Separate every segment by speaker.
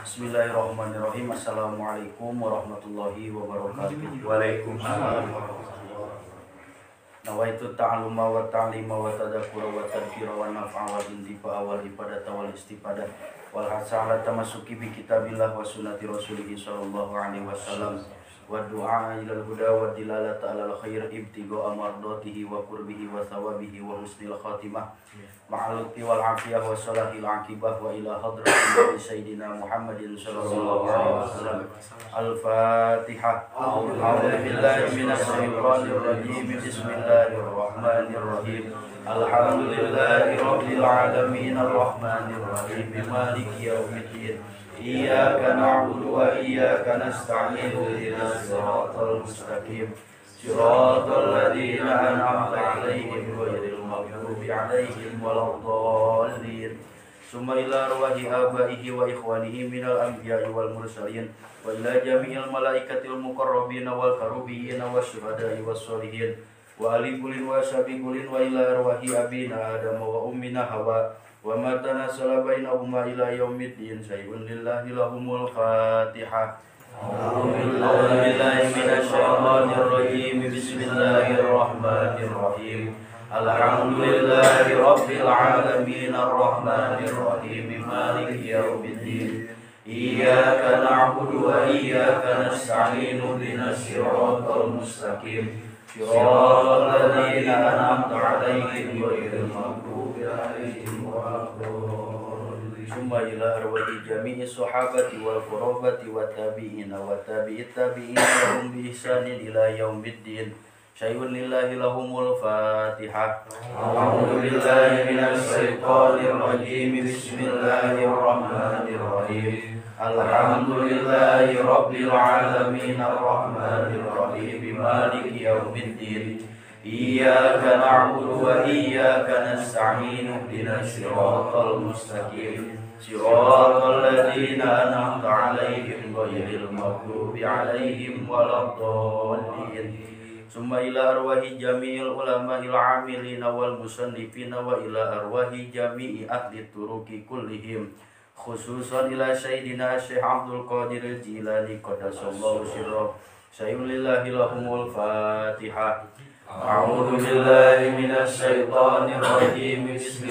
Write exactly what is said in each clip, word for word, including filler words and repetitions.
Speaker 1: Bismillahirrahmanirrahim. Assalamualaikum warahmatullahi wabarakatuh.
Speaker 2: Waalaikumsalam.
Speaker 1: Nawaitu ta'aluma wa ta'lima wa tadakura wa tadkira wa naf'a wa intifa'a wal ibadata wal istifadah wal hasala tamasuki bi kitabillah wa sunnati rasulih sallallahu alaihi wasallam wa du'a ilal huda wa dilalata alal khair ibtigo amardatihi wa qurbihi wa thawabihi wa husnil khatimah ma'aluti wal afiyah wa salahil akibah wa ila hadratin sayyidina Muhammadin sallallahu alaihi wasallam. Al-Fatihah. A'udzu billahi minasy syaithanir rajim. Bismillahirrahmanirrahim. Alhamdulillahi rabbil alamin arrahmanir rahim maliki yaumiddin. Iyyaka na'budu wa iyyaka nasta'in ihdinas siratal mustaqim siratal ladzina an'amta 'alaihim ghairil maghdubi 'alaihim waladdallin. Summa ila arwahi abaihi wa ikhwanihi minal anbiya'i wal mursalin wa ila jami'il malaikatil muqarrabin wal karubiyyin wasyuhada'i wassolihin wa ali kulin wa sabiqulin wa ila arwahi abina adam wa ummina hawa wa ma tanasala bainahuma ila yaumiddin sayyidun lillahi lahumul fatihah. A'udzu billahi minasy syaithanir rajim. Bismillahirrahmanirrahim. Alhamdulillahi rabbil alamin arrahmanir rahim maliki yaumiddin. Iyyaka na'budu wa iyyaka nasta'in ihdinas siratal mustaqim siratal ladzina an'amta 'alaihim ghairil maghdubi 'alaihim waladdallin. Summa ila arwahi jami'i sahabati wal qurabati wat tabi'ina wat tabi'it tabi'ina lahum bi ihsanin ila yaumiddin. Syai'un lillahi lahumul fatihah. A'udzu billahi minasy syaithanir rajim. Bismillahirrahmanirrahim. Alhamdulillahi rabbil alamin arrahmanir rahim maliki yaumiddin. Iyyaka na'budu wa iyyaka nasta'in ihdinas siratal mustaqim siratal ladzina an'amta 'alaihim ghairil maghdubi 'alaihim waladdallin. Summa ila arwahi jami'il ulama'il 'amilina wal musannifina wa ila arwahi jami'i ahli turuki kullihim khususan ila sayyidina Syekh Abdul Qadir Jilani qaddasallahu sirrahu. Syai'un lillahi lahumul fatihah. A'udzu billahi minasy syaithanir rajim.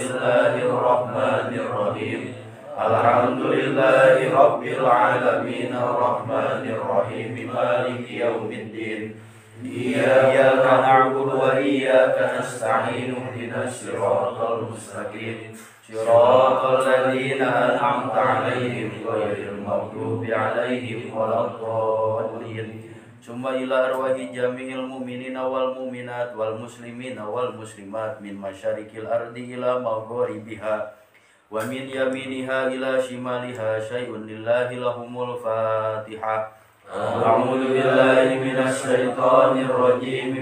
Speaker 1: Bismillahirrahmanirrahim. Alhamdulillahi rabbil alamin arrahmanir rahim maliki yaumiddin. Iyyaka na'budu wa iyyaka nasta'in ihdinas siratal mustaqim siratal ladzina an'amta 'alaihim ghairil maghdubi 'alaihim waladdallin. Summa ila arwahi jami'il mu'minina wal mu'minat wal muslimina wal muslimat min masyarikil ardi ila maghribiha wa min yaminiha ila shimaliha syai'un lillahi lahumul fatihah. A'udzu billahi minasy syaithanir rajim.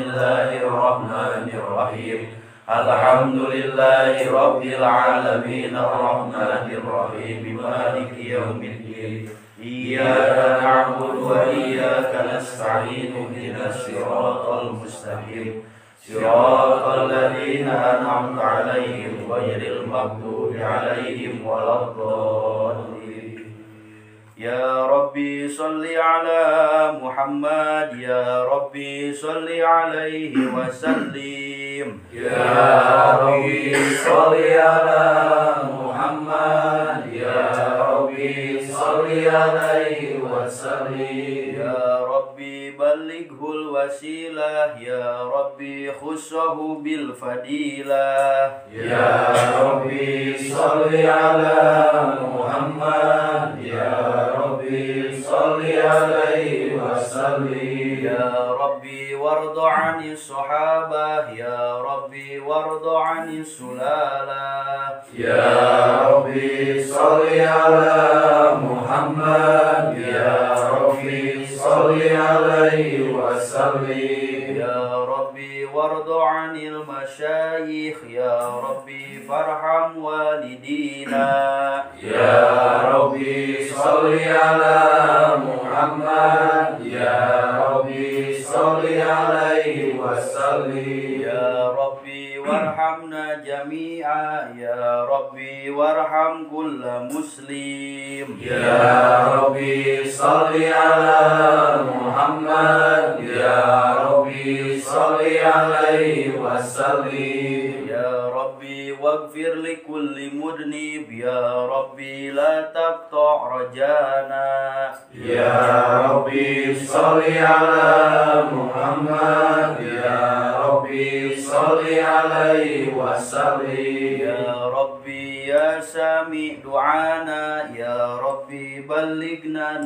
Speaker 1: Bismillahirrahmanirrahim. Alhamdulillahi rabbil alamin arrahmanir rahim maliki yaumiddin. Iyyaka na'budu wa iyyaka nasta'in ihdinas siratal mustaqim siratal ladzina an'amta 'alaihim ghairil maghdubi 'alaihim waladdallin. Ya Rabbi salli ala Muhammad, ya Rabbi salli alaihi wa sallim.
Speaker 2: Ya Rabbi salli ala Muhammad, ya Rabbi salli alaihi wa sallim.
Speaker 1: Ya Rabbi ballighul wasilah, ya Rabbi khussahu bil fadilah.
Speaker 2: Ya Rabbi salli ala Muhammad, ya Rabbi salli alaihi wa sallim.
Speaker 1: Ya Rabbi warda 'anis sahabah, ya Rabbi warda 'anis sulalah.
Speaker 2: Ya Rabbi salli ala Muhammad, ya Rabbi salli alaihi wa sallim.
Speaker 1: Ya Rabbi warda 'anil masyayikh, ya Rabbi farham walidina.
Speaker 2: Ya Rabbi salli ala Muhammad, ya Rabbi salli alaihi wa sallim.
Speaker 1: Ya Rabbi warhamna jami'a, ya Rabbi warham kulla muslim.
Speaker 2: Ya Rabbi salli ala Muhammad. Ya Rabbi salli alaihi wasallim.
Speaker 1: Ya Rabbi waghfir li kulli mudnib. Ya Rabbi la taqta' rajana.
Speaker 2: Ya Rabbi salli ala Muhammad. Ya Rabbi salli alaihi wasallim.
Speaker 1: Ya Rabbi ya sami du'ana. Ya Rabbi ballighna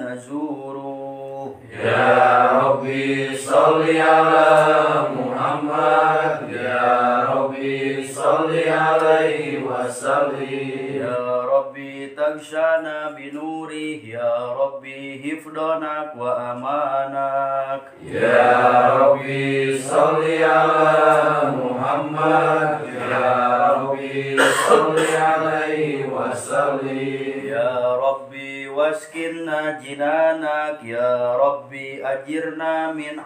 Speaker 1: nazuru.
Speaker 2: Ya Rabbi salli ala Muhammad. Ya Rabbi salli alaihi wasallim.
Speaker 1: Ya Rabbi tagshana binuri. Ya Rabbi hifdanak wa amanak.
Speaker 2: Ya Rabbi salli ala Muhammad. Ya Rabbi salli alaihi wasallim.
Speaker 1: Ya Rabbi waskinna jinanak. Ya Rabbi ajirna min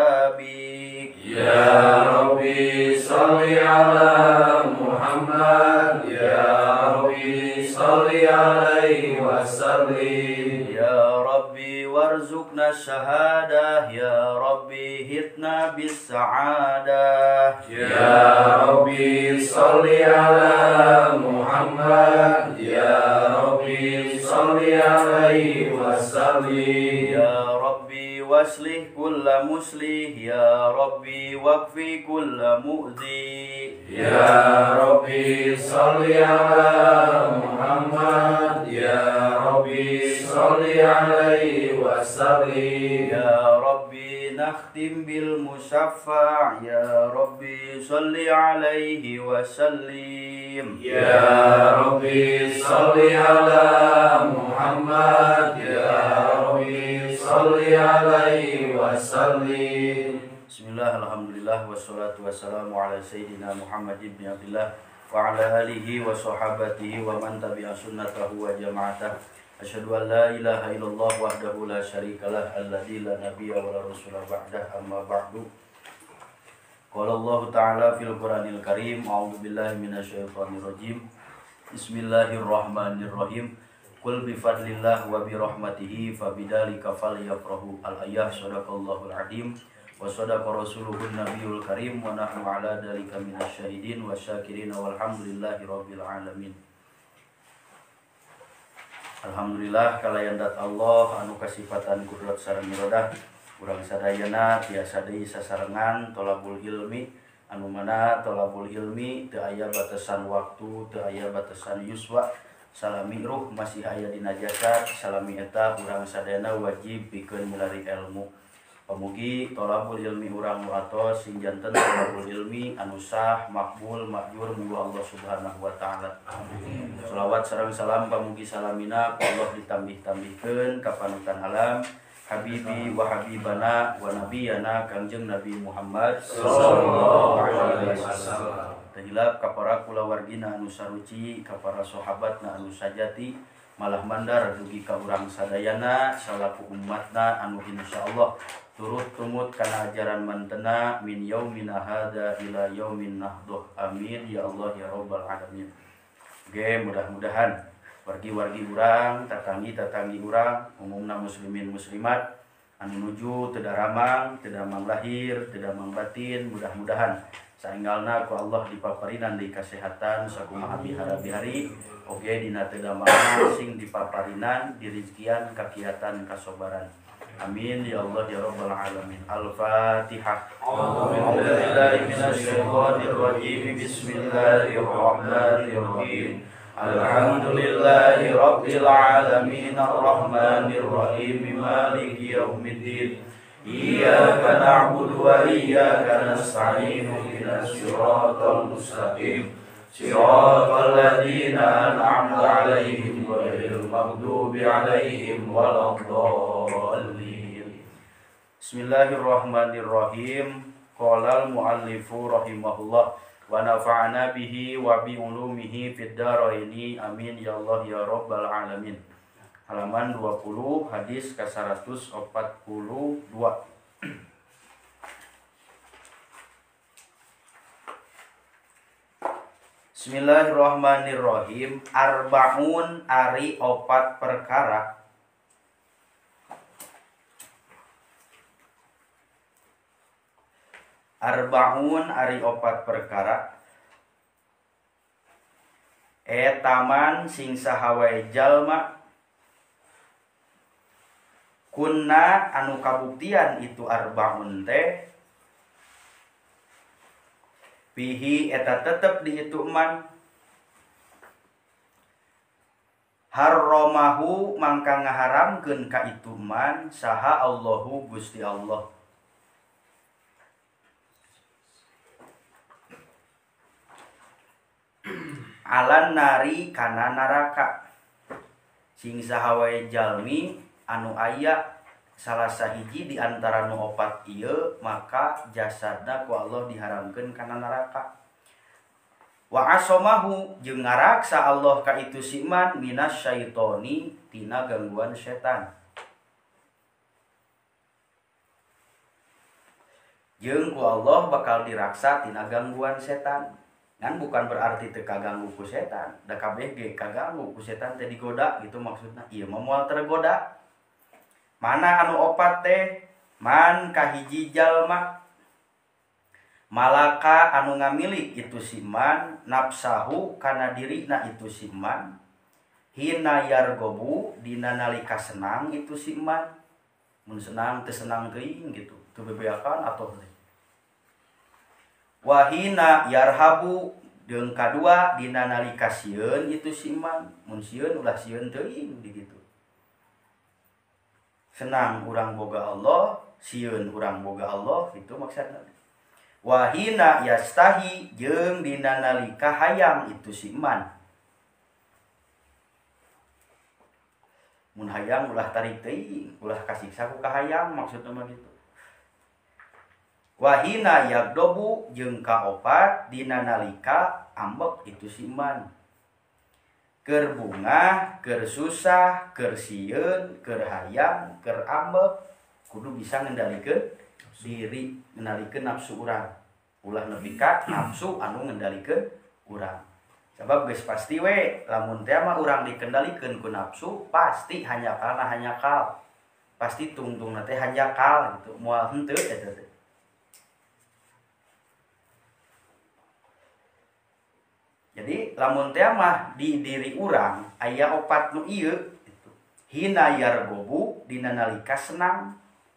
Speaker 1: azabik.
Speaker 2: Ya Rabbi salli ala Muhammad. Ya Rabbi salli alaihi wasallim.
Speaker 1: Ya Rabbi warzuqna syahadah. Ya Rabbi hitna bis sa'adah.
Speaker 2: Ya Rabbi salli ala Muhammad. Ya Rabbi salli alaihi wasallim.
Speaker 1: Ya Rabbi waslih kulla muslih. Ya Rabbi waqfi kulla mu'zi.
Speaker 2: Ya Rabbi salli ala Muhammad. Ya Rabbi salli alaihi wasallim.
Speaker 1: Ya Rabbi nakhtim bil musaffa. Ya Rabbi salli alaihi wasallim.
Speaker 2: Ya Rabbi salli ala Muhammad. Ya Rabbi salli alaihi wasallim.
Speaker 1: Bismillah, alhamdulillah, wassalatu wassalamu ala sayyidina Muhammad ibn Abdillah wa ala alihi wa sahabatihi wa man tabi'a sunnatahu wa jama'atah. Asyhadu an la ilaha illallah wahdahu la syarikalah alladzi la nabiyya wa la rasula ba'dah, amma ba'du. Qala Allah ta'ala fil Qur'anil Karim, a'udzu billahi minasyaitonir rajim. Bismillahirrahmanirrahim. Qul bi fadlillah wa bi rahmatihi fabidzalika falyafrahu. Al-ayah, sadaqallahul azim. Wa sadaqa rasuluhun nabiyul karim. Wa nahnu ala dzalika minasyahidin wa syakirin walhamdulillahi rabbil alamin. Alhamdulillah kalayan dat Allah anu kasifatan kudrat sareng mirodah. Urang sadayana tiasa deui sasarengan tolabul ilmi anu mana tolabul ilmi teu aya batasan waktu, teu aya batasan yuswa. Salami ruh masih aya dina jasad. Salami eta urang sadayana wajib pikeun milari ilmu. Pamugi tolabul ilmi urang nu atos sing janten tolabul ilmi anu sah, makbul, makjur minggu Allah Subhanahu wa taala. Shalawat sareng salam pamugi salamina ku Allah ditambih-tambihkeun ka panutan alam habibi wa habibana wa nabiyana Kangjeng Nabi Muhammad sallallahu alaihi wasallam. Tahilap ka para kulawargina anu saruci, ka para sahabatna anu sajati, malah mandar dugi ka urang sadayana salaku umatna anu insyaallah turut tumut kana ajaran mantena min yaumina hada ila yaumin nahduh. Amin ya Allah ya rabbal alamin. Oke, mudah-mudahan wargi-wargi urang, tatangi-tatangi urang, umumna muslimin muslimat anu nuju teu daramang, teu damang lahir, teu damang batin, mudah-mudahan saenggalna ku Allah dipaparinan deui kasehatan sakumaha bihara-bihari. Oge dina teu damang sing dipaparinan dirizkian kakiatan kasobaran. Amin ya Allah ya rabbal alamin. Al-Fatihah. A'udzubillahi minasyaitonir rajim. Bismillahirrahmanirrahim. Alhamdulillahi rabbil alamin arrahmanir rahim maliki yaumiddin. Iyyaka na'budu wa iyyaka nasta'in ihdinas siratal mustaqim. Siratal ladzina an'amta 'alaihim ghairil maghdubi 'alaihim waladdallin. Bismillahirrahmanirrahim. Qala al-muallifu rahimahullah wa nafa'ana bihi wa bi ulumihi fid dharaini. Amin ya Allah ya rabbal alamin. Halaman dua puluh, hadis ke seratus empat puluh dua. Bismillahirrahmanirrahim. Arbaun ari opat perkara. Arbaun ari opat perkara. Etaman sing sahawae jalma kunna anu kabuktian itu arbaun teh bihi eta tetep di itu man harromahu mangka ngaharamkeun ka itu man saha Allahu Gusti Allah. Alan nari kana naraka sing saha wae jalmi anu aya salah sahiji di antara nu opat ieu maka jasadna ku Allah diharamkeun kana neraka. Wa asomahu jeung ngaraksa Allah ka itu siman minas syaitoni tina gangguan setan. Jeung ku Allah bakal diraksa tina gangguan setan. Kan bukan berarti teu kaganggu ku setan, da kabeh ge kaganggu ku setan teh digoda gitu maksudna. Ieu mah moal tergoda. Mana anu opat teh man kahiji jalma malaka anu ngamilik itu siman nafsahu kana dirina itu siman hina yargobu dina nalika senang itu siman mun senang teu senang teuing gitu teu bebeakan atuh teh wahina yarhabu jeung kadua dina nalika sieun itu siman mun sieun ulah sieun teuing gitu. Senang urang boga Allah, sieun urang boga Allah, itu maksudna. Wahina yastahi jeung dina nalika hayang itu si iman. Mun hayang ulah tarik teuing, ulah kasiksa ku ka hayang maksudna mah gitu. Wahina yagdobu jeung kaopat dina nalika ambek itu si iman. Keur bunga, keur susah, keur sieun, keur hayang, keur ambek, kudu bisa ngendalikeun diri, ngendalikeun nafsu urang. Ulah nepi ka nafsu anu ngendalikeun urang. Sabab geus pasti we, lamun teh mah urang dikendalikeun ku nafsu, pasti hanyakalna hanyakal. Pasti tungtungna teh hanjakal gitu, moal henteu eta teh. Jadi lamun teh mah di diri urang aya opat nu ieu gitu. Hina yargobu dina nalika senang.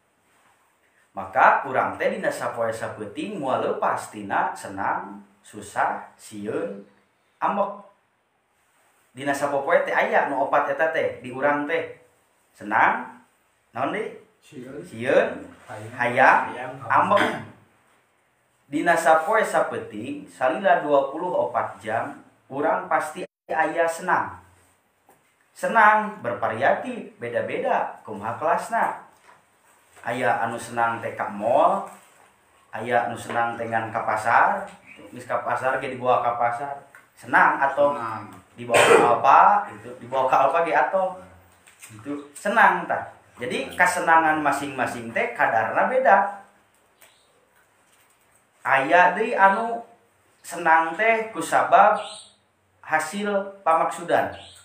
Speaker 1: Maka urang teh dina sapoe sapeuting moal leupas tina senang, susah, sieun, ambek. Dina sapopoe teh aya nu opat eta teh di urang teh. Senang, naon deui? Sieun, hayang, ambek. Dina sapoe sapeuting salila dua puluh empat jam urang pasti aya senang. Senang bervariatif, beda-beda kumaha kelasna. Aya anu senang teh ka mall, aya anu senang dengan ka pasar, geus ka pasar ge dibawa ka pasar. Senang atau senang. Dibawa ka Alfa, gitu, dibawa ka Alfa ge atuh. Itu senang tah. Jadi kasenangan masing-masing teh kadarna beda. Aya deui anu senang teh kusabab hasil pamaksudan.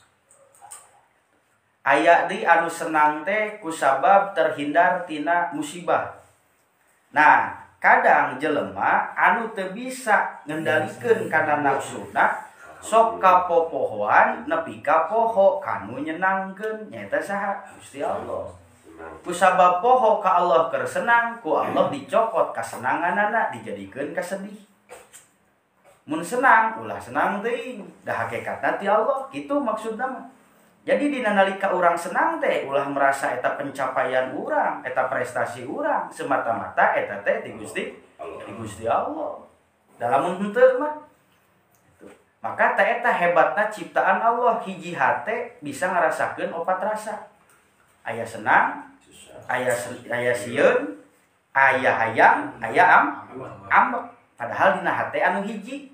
Speaker 1: Aya deui anu senang teh kusabab terhindar tina musibah. Nah, kadang jelema anu teu bisa ngendalikeun kana nafsuna sok kapopohoan nepi ka poho kanu nyenangkeun nyaeta saha? Gusti Allah. Kusabab poho ka Allah keur senang, ku Allah dicopot kasenanganana dijadikeun ka sedih. Mun senang, ulah senang teuing, da hakikatna ti Allah, kitu maksudna mah. Jadi dina nalika urang senang teh ulah merasa eta pencapaian urang, eta prestasi urang, semata-mata eta teh ti Gusti ti Gusti Allah. Da lamun henteu mah maka teh eta hebatna ciptaan Allah, hiji hate bisa ngarasakeun opat rasa. Aya senang, aya aya sieun, aya hayang, aya am ambek. Padahal dina hate anu hiji.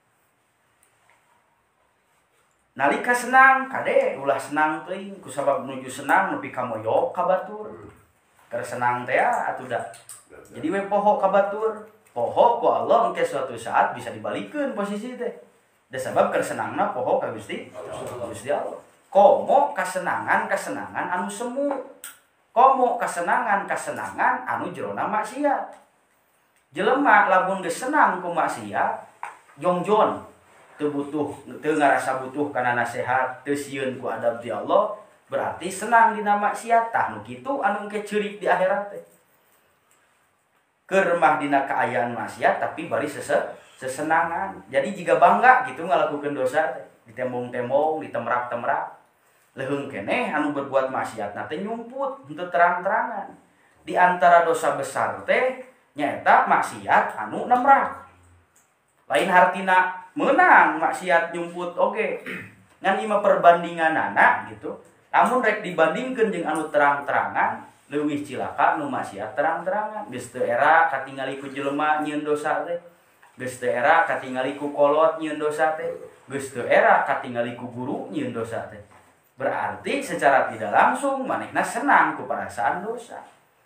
Speaker 1: Nalika senang kade ulah senang teuing kusabab menuju senang nepi ka moyok ka batur. Keur senang teh atuh da. Jadi we poho ka batur. Poho ku Allah engke suatu saat bisa dibalikeun posisi teh. Da sabab kesenangna poho ka Gusti Gusti Allah. Komo kasenangan kasenangan anu semu. Komo kasenangan kasenangan anu jerona maksiat. Jelema lamun geus senang ku maksiat, jongjon teu butuh teu ngarasa butuh kana nasihat, teu sieun ku adab ti Allah, berarti senang dina maksiat. Tah nu kitu anu engke ceurik di akhirat teh. Keur mah dina kaayaan maksiat tapi bari sese sesenangan. Jadi jika bangga gitu ngalakukeun dosa teh, ditembong-tembong, ditemrak-temrak. Leheung keneh anu berbuat maksiat na teh nyumput henteu terang-terangan. Di antara dosa besar teh nyaeta maksiat anu nemrak. Lain hartina menang maksiat nyumput oge. Ngan ieu perbandinganana gitu. Namun rek dibandingkeun jeung anu terang-terangan leuwih cilaka nu maksiat terang-terangan. Geus teu era katingali ku jelema nyieun dosa teh. Geus teu era katingali ku kolot nyieun dosa teh. Geus teu era katingali ku guru nyieun dosa teh. Berarti secara tidak langsung manehna senang ku perasaan dosa.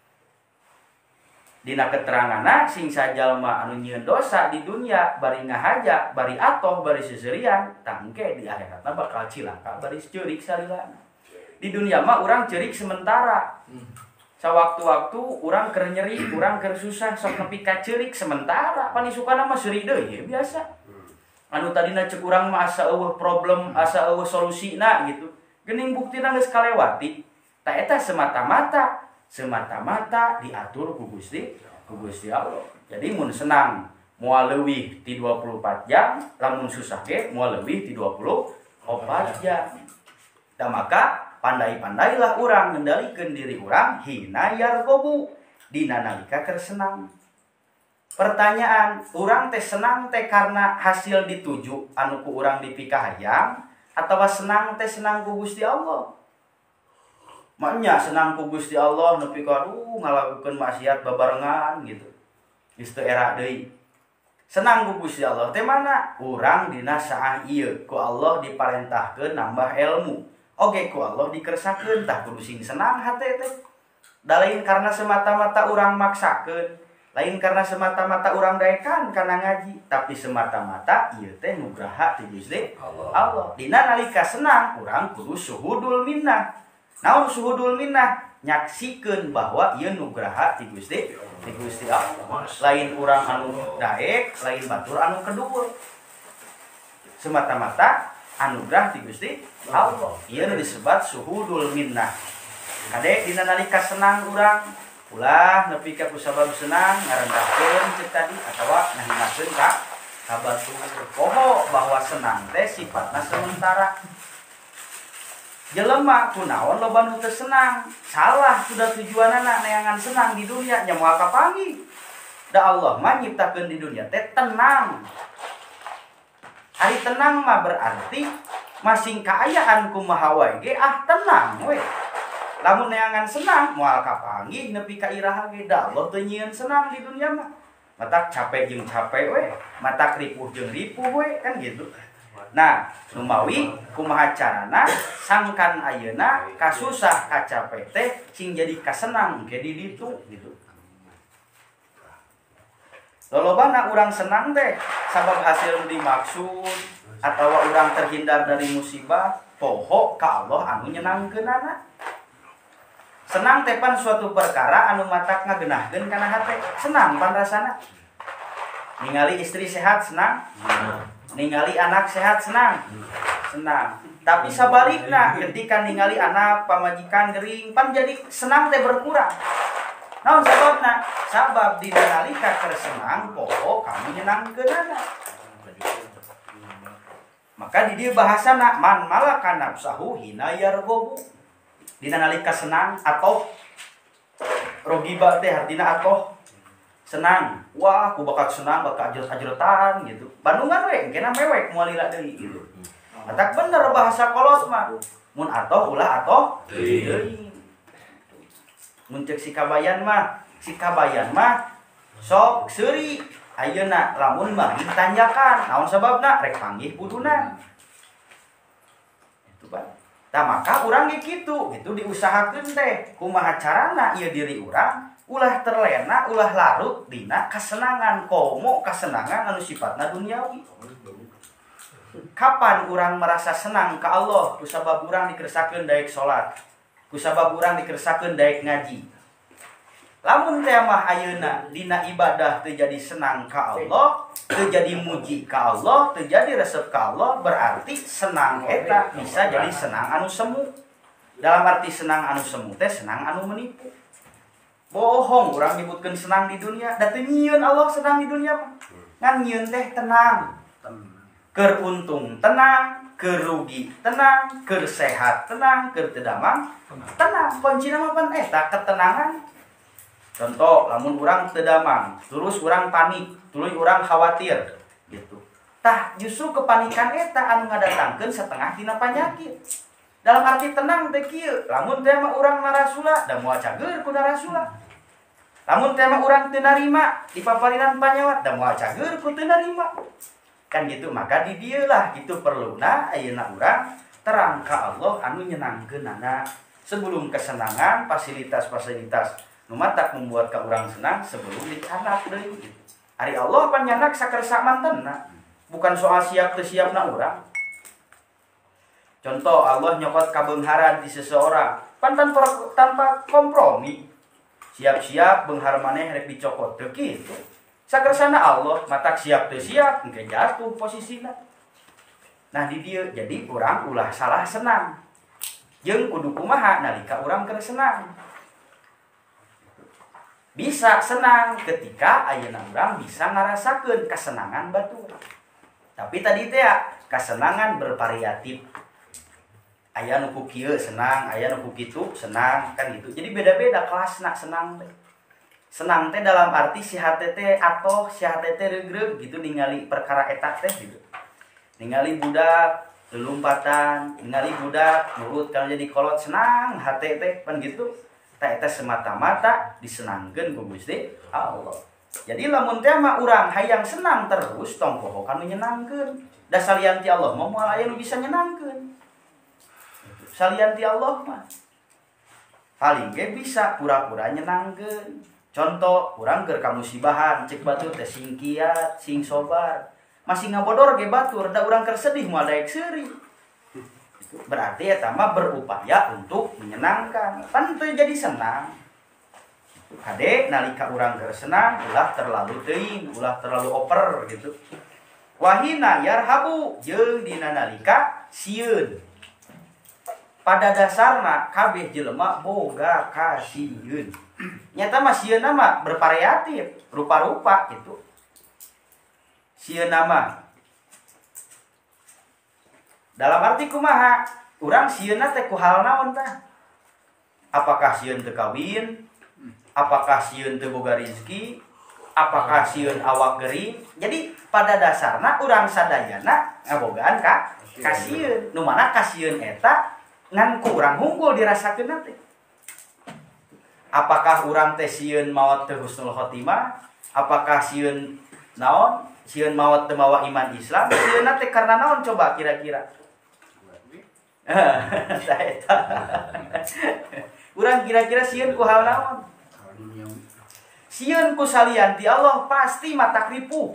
Speaker 1: Dina keteranganna sing sajalma anu nyieun dosa di dunia bari ngahaja, bari atoh, bari seserian, tangke di akhiratna bakal cilaka bari ceurik salilana. Di dunia mah urang ceurik sementara. Sawaktu-waktu urang keur nyeri, urang keur susah sok nepi ka ceurik sementara. Panisukana mah seuri deui biasa. Anu tadina ceuk urang mah asa eueuh problem, asa eueuh solusina gitu. Geuning buktina geus kalewati. Ta eta semata-mata semata-mata diatur ku Gusti ku Gusti Allah. Jadi mun senang moal leuwih ti dua puluh empat jam, lamun susah ge moal leuwih ti dua puluh empat jam. Da maka pandai-pandailah urang ngendalikeun diri urang hina yargobu dina nalika keur senang. Pertanyaan, urang teh senang teh karena hasil dituju anu ku urang dipikahayang atawa senang teh senang ku Gusti Allah? Maknya senang ku Gusti Allah nepi ka aduh ngalakukeun maksiat babarengan gitu. Geus teu era deui. Senang ku Gusti Allah teh mana? Urang dina saah ieu ku Allah diparentahkeun nambah ilmu. Oge ku Allah dikersakeun tah kudu sing senang hate teh. Da lain karena semata-mata urang maksakeun, lain karena semata-mata urang daekan kana ngaji, tapi semata-mata ieu teh nugraha ti Gusti Allah. Dina nalika senang urang kudu syuhudul minnah. Naon syuhudul minnah? Nyaksikeun bahwa ieu nugraha ti Gusti ti Gusti Allah. Lain urang anu daek, lain batur anu keduul. Semata-mata anugerah ti Gusti Allah. Ieu nu disebut syuhudul minnah. Kade dina nalika senang urang ulah nepi ka kusabab senang ngarendahkeun ceuk tadi atawa ngahinakeun ka ka batur. Poho bahwa senang teh sifatna sementara. Jelema kunaon loba nu teu senang. Salah sudah tujuanana neangan senang di dunia nya moal kapanggih. Da Allah mah nyiptakeun di dunia teh tenang. Ari tenang mah berarti masing kaayaan kumaha wae ge ah tenang we. Lamun neangan senang moal kapanggih nepi ka iraha ge da Allah teu nyieun senang di dunia mah. Matak capek jeung capek we, matak ripuh jeung ripuh we kan gitu. Nah, numawi kumaha carana sangkan ayeuna kasusah kacapek teh sing jadi kasenang ge di ditu gitu. Lolobana urang senang teh sabab hasil dimaksud atawa urang terhindar dari musibah, poho ka Allah anu nyenangkeunana. Senang teh pan suatu perkara anu matak ngageunahkeun kana hate. Senang pan rasana. Ningali istri sehat senang. Ningali anak sehat senang. Senang. Tapi sabalikna ketika ningali anak pamajikan gering pan jadi senang teh berkurang. Naon sababna? Sabab dina nalika keur senang poho kami nyenangkeunana. Maka di dieu bahasana man malaka nafsahu hina yargobu. Dina nalika senang atau rogiba teh artina atoh senang. Wah, aku bakal senang, bakal ajret-ajretan gitu. Bandungan we, kena mewek moal lila deui gitu. Atak bener bahasa kolot mah. Mun atoh ulah atoh deui. Mun ceuk si kabayan mah, si kabayan mah sok seuri. Ayeuna lamun mah ditanjakan, naon sababna? Rek panggih kuduna. Itu Pak. Tah maka urang ge kitu, gitu diusahakeun teh kumaha carana ieu diri urang ulah terlena, ulah larut dina kasenangan, komo kasenangan anu sifatna duniawi.
Speaker 3: kapan urang merasa senang ke Allah? Kusabab urang dikersakeun daek salat, kusabab urang dikersakeun daek ngaji. Lamun teh mah ayeuna dina ibadah teu jadi senang ka Allah, teu jadi muji ka Allah, teu jadi resep ka Allah, berarti senang eta bisa jadi senang anu semu. Dalam arti senang anu semu teh senang anu menipu. Bohong urang nyebutkeun senang di dunia, da teu nyieun Allah senang di dunia mah. Ngan nyieun teh tenang. Keur untung tenang, keur rugi tenang, keur sehat tenang, keur teu damang tenang. Kuncina mah pan eta ketenangan. Contoh, lamun urang teu damang, terus urang panik, tuluy urang khawatir, gitu. Tah, justru kepanikan eta anu ngadatangkeun setengah dina panyakit. Dalam arti tenang teh kieu, lamun teh mah urang narasula, da moal cager ku narasula. Lamun teh mah urang teu narima dipaparinan panyawat, da moal cager ku teu narima. Kan gitu, maka di dieu lah gitu perluna ayeuna urang terang ka Allah anu nyenangkeunana. Sebelum kesenangan, fasilitas-fasilitas numatak membuat ka urang senang sebelum dicanak deui. Ari Allah pan nyanak sakersa mantenna, bukan soal siap teu siapna urang. Contoh Allah nyokot kabeungharan di seseorang, pan tanpa tanpa kompromi. Siap-siap beunghar maneh rek dicokot teu kitu. Sakersana Allah matak siap teu siap engke jatuh posisina. Nah di dieu jadi urang ulah salah senang. Jeung kudu kumaha nalika urang keur senang. Bisa senang ketika ayeuna urang bisa ngarasakeun kesenangan batur. Tapi tadi teh ya, kesenangan bervariatif. Aya nu ku kieu senang, aya nu ku kitu senang, kan gitu. Jadi beda-beda kelasna senang teh. Senang teh dalam arti si hate teh atoh, si hate teh regreg gitu ningali perkara eta teh gitu. Ningali budak lelumpatan, ningali budak nurut kalau jadi kolot senang hate teh pan gitu. Tah eta semata-mata disenangkeun ku Gusti Allah. Jadi lamun teh mah urang hayang senang terus tong poho kanu nyenangkeun. Da salian ti Allah mah moal aya nu bisa nyenangkeun. Salian ti Allah mah paling ge bisa pura-pura nyenangkeun. Contoh, urang keur kamusibahan cek batur teh sing kiat, sing sobar. Masih ngabodor ge batur, da urang keur sedih moal daek seuri. Berarti eta mah berupaya untuk menyenangkan. Pan teu jadi senang. Kade nalika urang keur senang ulah terlalu teuing, ulah terlalu oper gitu. Wahina yarhabu jeung dina nalika sieun. Pada dasarna kabeh jelema boga kasieun. Nyata mah sieunna mah bervariatif, rupa-rupa gitu. Sieunna mah dalam arti kumaha? Urang sieunna teh ku hal naon tah? Apakah sieun teu kawin? Apakah sieun teu boga rezeki? Apakah sieun awak gering? Jadi pada dasarna urang sadayana ngabogaan ka kasieun. Nu mana kasieun eta ngan ku urang hunggul dirasakeun teh. Apakah urang teh sieun maot teu husnul khotimah? Apakah sieun naon? Sieun maot teu mawa iman Islam? Sieunna teh karena naon coba kira-kira? Urang kira-kira sieun ku hal naon? Sieun ku salian ti Allah pasti mata ripuh.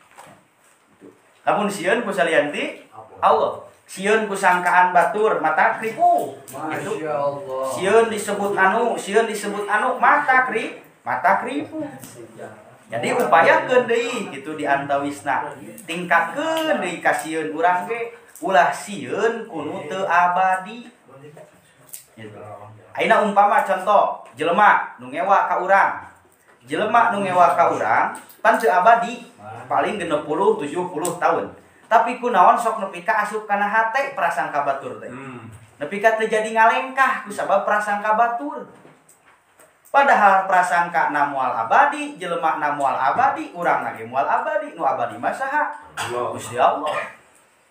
Speaker 3: Lamun sieun ku salian ti Allah, sieun ku sangkaan batur mata ripuh. Masya Allah. Sieun disebut anu, sieun disebut anu mata kri, mata ripuh. Jadi upayakeun deui kitu di antawisna. Tingkatkeun deui ka sieun urang ge. Ulah sieun kudu teu abadi. Gitu. Ayeuna umpama contoh, jelema nu ngewa ka urang. Jelema nu ngewa ka urang pan teu abadi, paling genep puluh tujuh puluh tahun. Tapi kunaon sok nepi ka asup kana hate prasangka batur teh. Hmm. Nepi ka teu jadi ngalengkah kusabab prasangka batur. Padahal prasangka na moal abadi, jelema na moal abadi, urang na ge moal abadi, nu abadi mah saha? Gusti Allah.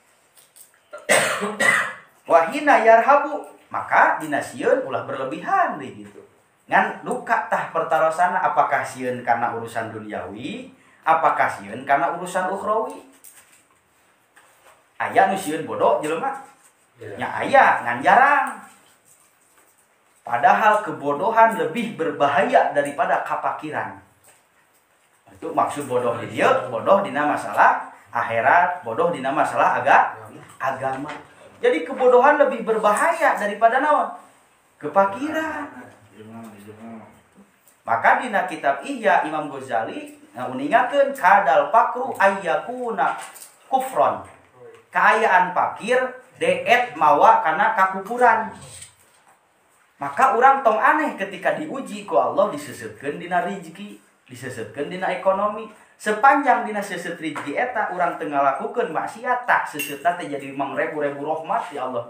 Speaker 3: Wahina yarhabu, maka dina sieun ulah berlebihan deh gitu. Ngan luka tah pertarosana apakah sieun karena urusan duniawi, apakah sieun karena urusan ukhrawi. Aya nu sieun bodoh jelema. Nya aya ngan jarang. Padahal kebodohan lebih berbahaya daripada kapakiran. Itu maksud bodoh di dieu, bodoh dina masalah akhirat, bodoh dina masalah agak agama. Jadi kebodohan lebih berbahaya daripada naon? Kepakiran. Maka dina kitab Ihya Imam Ghazali nguningakeun kadal pakru ayyakuna kufron. Kaayaan pakir deet mawa kana kakupuran. Maka orang tong aneh ketika diuji ku Allah disesutkeun dina rezeki, disesutkeun dina ekonomi. Sepanjang dina seuseup rezeki eta urang teu ngalakukeun maksiat tak seuseup teh jadi mangrebu-rebu rahmat ya Allah.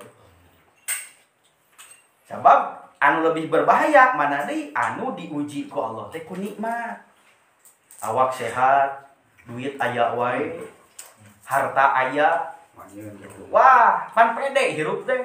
Speaker 3: Sabab anu lebih berbahaya mana deui anu diuji ku Allah teh ku nikmat. Awak sehat, duit aya wae, harta aya. Wah, pan pede hirup teh.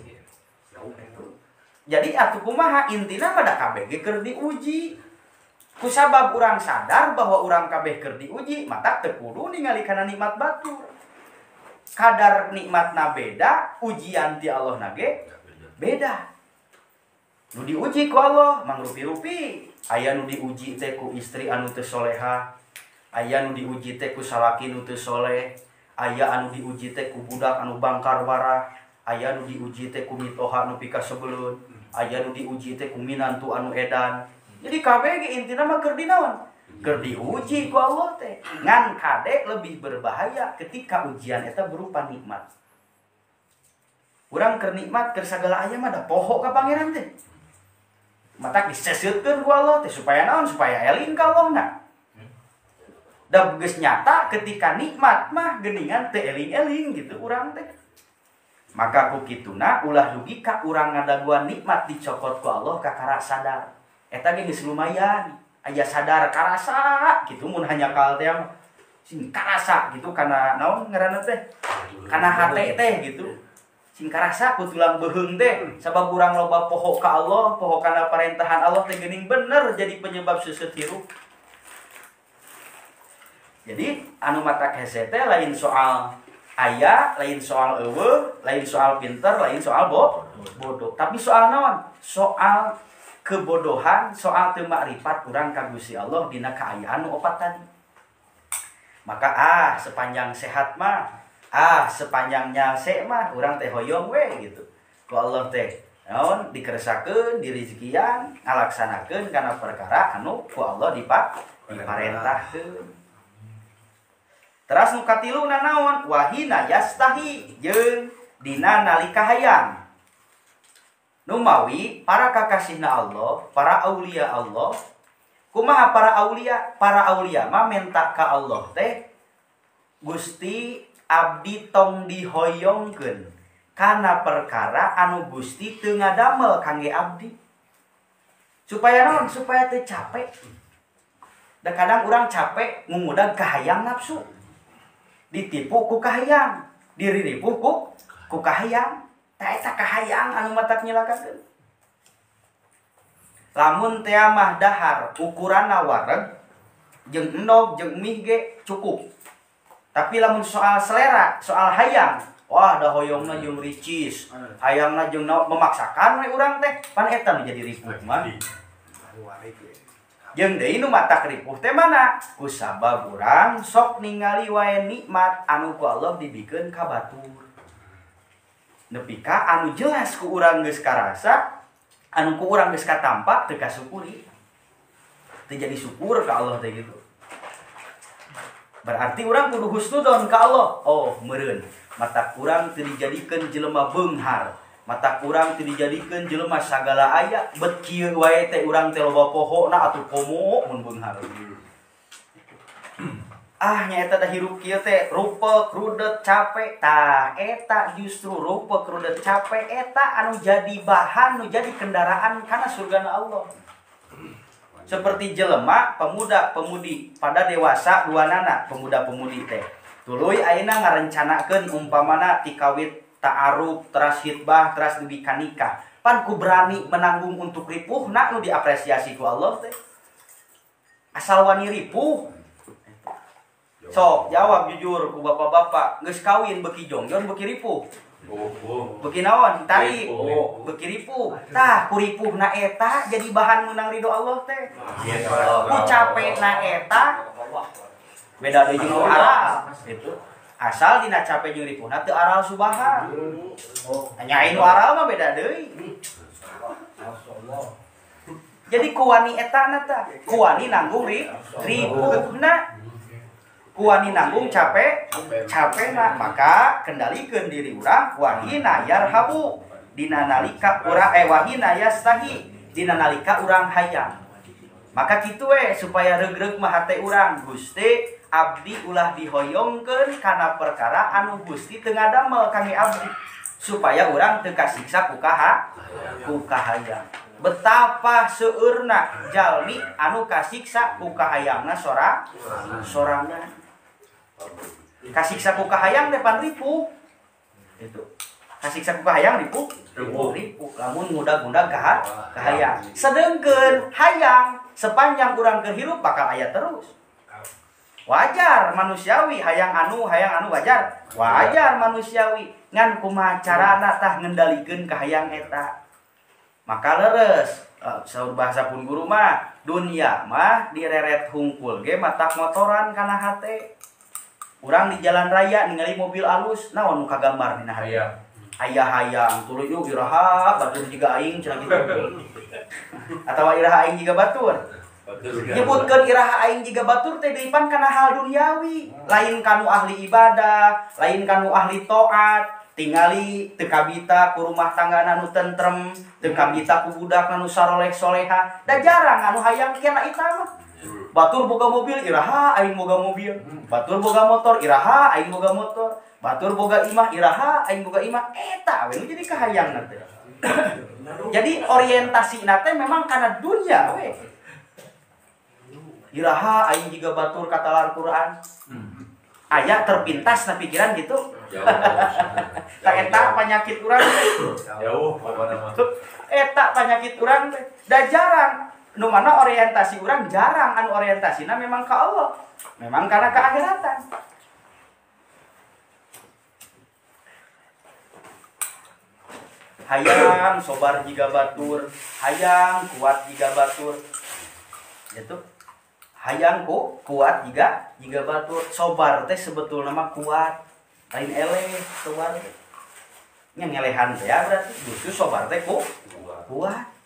Speaker 3: Jadi atuh kumaha intina pada kabeh ge keur diuji. Kusabab urang sadar bahwa urang kabeh keur diuji, mata teu kudu ningali kana nikmat batur. Kadar nikmatna beda, ujian ti Allah nage beda. Nu diuji ku Allah mangrupi-rupi, aya nu diuji teh ku istri anu teu soleha, aya nu diuji teh ku salaki nu teu soleh, aya anu diuji teh ku budak anu bangkar warah, aya nu diuji teh ku mitoha anu pika sebeleun, aya nu diuji teh ku minantu anu edan. Jadi kabeh ge intina mah keur dinaon? Keur diuji ku Allah teh. Ngan kade lebih berbahaya ketika ujian eta berupa nikmat. Urang keur nikmat keur sagala aya mah da poho ka pangeran teh. Matak disesutkeun ku Allah teh supaya naon? Supaya eling ka Allahna. Da geus nyata ketika nikmat mah geuningan teu eling-eling gitu urang teh. Maka ku kituna ulah dugi ka urang ngadaguan nikmat dicokot ku Allah kakara sadar. Eta ge geus lumayan, aya sadar karasa gitu mun hanya kal teh sing karasa gitu kana naon ngaranna teh? Kana hate teh gitu. Sing karasa ku tulang beuheung teh sabab urang loba poho ka Allah, poho kana parentahan Allah teh geuning bener jadi penyebab seuseut hirup. Jadi anu matak hese teh lain soal aya, lain soal eueuh, lain soal pinter, lain soal bo bodoh. Tapi soal naon? Soal kebodohan, soal teu makrifat urang ka Gusti Allah dina kaayaan nu opat tadi. Maka ah sepanjang sehat mah, ah sepanjang nyase mah urang teh hoyong we gitu. Ku Allah teh naon dikeresakeun, direzekian, ngalaksanakeun kana perkara anu ku Allah dipa diparentahkeun. Teras nu katiluna naon? Wahina yastahi jeung dina nalika hayang. Numawi para kakasihna Allah, para aulia Allah. Kumaha para aulia? Para aulia mah menta ka Allah teh Gusti abdi tong dihoyongkeun kana perkara anu Gusti teu ngadamel kangge abdi. Supaya naon? Supaya teu capek. Da kadang urang capek ngumudag kahayang nafsu. Ditipu ku kahayang, diriripuh ku ku kahayang. Tah eta kahayang anu matak nyelakakeun. Lamun teh mah dahar ukuranna wareg jeung endog jeung mih ge cukup. Tapi lamun soal selera, soal hayang, wah da hoyongna jeung ricis, hayangna jeung memaksakan we urang teh, pan eta nu jadi ripuh mah. Jeung deui nu matak ripuh teh mana? Kusabab urang sok ningali wae nikmat anu ku Allah dibikeun ka batur. Nepi ka anu jelas ku urang geus karasa, anu ku urang geus katampa teu kasyukuri. Teu jadi syukur ka Allah teh gitu. Berarti urang kudu husnudon ka Allah. Oh, meureun. Matak urang teu dijadikeun jelema beunghar. Matak urang teu dijadikeun jelema sagala aya. Bet kieu wae teh urang teh loba pohona atuh komo mun beunghar. Ah nyaeta da hirup kieu teh rupa krudet capek. Tah eta justru rupa krudet capek eta anu jadi bahan, nu jadi kendaraan kana surgana Allah. Seperti jelema pemuda pemudi pada dewasa duanana pemuda pemudi teh tuluy ayeuna ngarencanakeun umpamana ti kawit ta'aruf teras hitbah teras dugi ka nikah pan ku berani menanggung untuk ripuhna nu diapresiasi ku Allah teh asal wani ripuh. Sok jawab jujur ku bapak-bapak geus kawin beuki jongjon beuki ripuh. Beuki naon? Tarik. Beuki ripuh. Tah ku ripuhna eta jadi bahan menang ridho Allah teh. Ku capekna eta beda deui jeung aral gitu. Asal dina capek jeung ripuhna teu aral subaha. Nyain aral mah beda deui. Jadi kuwani etana tah, kuwani nanggung ri ripuhna. Kuwani nanggung capek, capena maka kendalikeun diri urang wahina yarhabu dina nalika urang eh wahina yastahi dina nalika urang hayang. Maka kitu we supaya regreg mah hate urang Gusti abdi ulah dihoyongkeun kana perkara anu Gusti teu ngadamel kangge abdi supaya urang teu kasiksa ku kaha ku kahayang. Betapa seueurna jalmi anu kasiksa ku kahayangna sora sorangan. Kasiksa ku kahayang teh pan ripuh. Itu. Kasiksa ku kahayang ripuh, ripuh, ripuh. Lamun ngudag-ngudag kaha kahayang. Sedengkeun hayang sepanjang urang keur hirup bakal aya terus. Wajar manusiawi hayang anu hayang anu wajar. Wajar manusiawi ngan kumaha carana tah ngendalikeun kahayang eta. Maka leres uh, saur bahasa pun guru mah dunia mah direret hungkul ge matak motoran kana hate. Urang di jalan raya ningali mobil alus naon nu kagambar dina hate. Aya hayang tuluy yuk iraha batur jiga aing cenah kitu. Atawa iraha aing jiga batur. Nyebutkeun iraha aing jiga batur teh deipan kana hal duniawi, lain kanu ahli ibadah, lain kanu ahli taat, tingali teu kabita ku rumah tanggana nu tentrem, teu kabita ku budak nu saroleh-soleha, da jarang anu hayang kena eta mah. Batur boga mobil iraha aing boga mobil, batur boga motor iraha aing boga motor, batur boga imah iraha aing boga imah, eta we jadi kahayangna teh. Jadi orientasina teh memang kana dunia we. Iraha aing jiga batur katalar Quran. Aya terpintas na pikiran gitu. Tak eta penyakit urang jauh eta penyakit urang teh da jarang nu mana orientasi urang jarang anu orientasina memang ka Allah, memang karena keakhiratan. Hayang sobar jiga batur, hayang kuat jiga batur. Itu hayang ku kuat jiga jiga batur. Sobar teh sebetulna mah kuat, lain eleh sobar teh. Nya ngelehan teh ya berarti justru sobar teh ku kuat.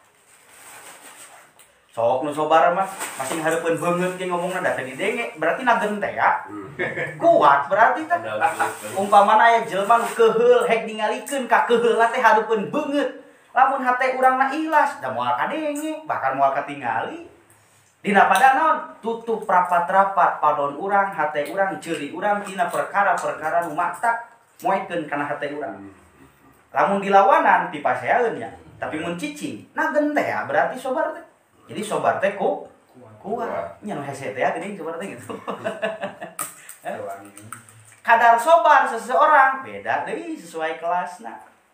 Speaker 3: Sok nu sobar mah masih hareupeun beungeut ge ngomongna da teh didenge berarti nagen teh ya. Kuat berarti teh. Umpamana aya jelema nu keheul hek ningalikeun ka keheulna teh hareupeun beungeut. Lamun hate urangna ikhlas da moal kadenge bakal moal katingali. Dina pada naon tutup rapat-rapat padon urang hate urang ceuri urang dina perkara-perkara nu maktak moekeun kana hate urang. Lamun dilawanan dipaseaeun nya tapi mun cicing nagen teh ya berarti sobar teh. Jadi sobar teh ku kuat. Nya nu hese teh geuning sobar teh gitu. Kadar sobar seseorang beda deui sesuai kelasna.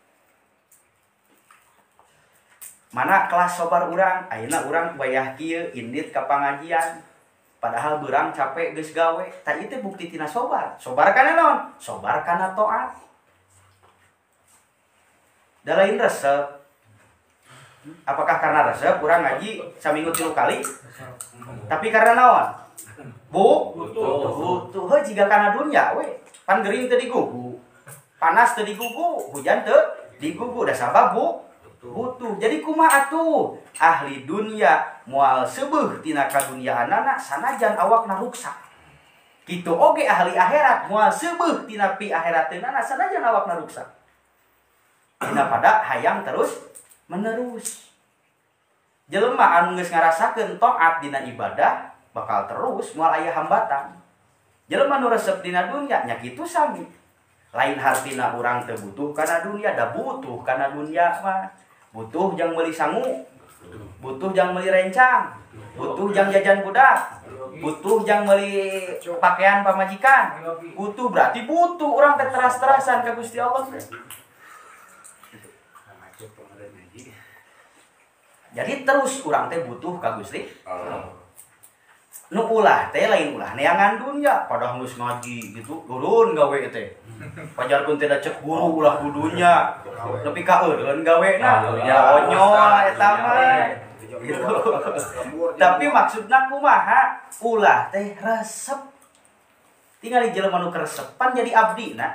Speaker 3: Mana kelas sobar urang? Ayeuna urang wayah kieu indit ka pangajian. Padahal beurang capek geus gawe. Tah ieu teh bukti tina sobar. Sobar kana naon? Sobar kana taat. Da lain resep. Apakah karena resep urang ngaji saminggu tilu kali? Tapi karena naon? Bu, butuh. Butuh heuh jiga kana dunya we. Pan geuring teu digugu. Panas teu digugu, hujan teu digugu. Da sabab bu butuh. Jadi kumaha atuh? Ahli dunia moal seubeuh tina kadunyaanana sanajan awakna ruksak. Kitu oge ahli akhirat moal seubeuh tina pi akhirateunana sanajan awakna ruksak. Dina pada hayang terus menerus. Jelema anu geus ngarasakeun taat dina ibadah bakal terus moal aya hambatan. Jelema nu resep dina dunya nya kitu sami. Lain hartina urang teu butuh kana dunya, da butuh kana dunya mah. Butuh jang meuli sangu, butuh jang meuli rencang, butuh jang jajan budak, butuh jang meuli pakaian pamajikan. Butuh berarti butuh urang teh teras-terasan ka Gusti Allah. Jadi terus urang teh butuh ka Gusti Allah. Nu ulah teh lain ulah neangan dunya, padahal geus ngaji gitu, turun gawe teh. Pajarkeun teh da cek guru ulah kudunya. Nepi ka eureun gawena. Ya onyol eta mah. Gitu. Tapi maksudna kumaha? Ulah teh resep tinggal jelema nu keresepan jadi abdi nah.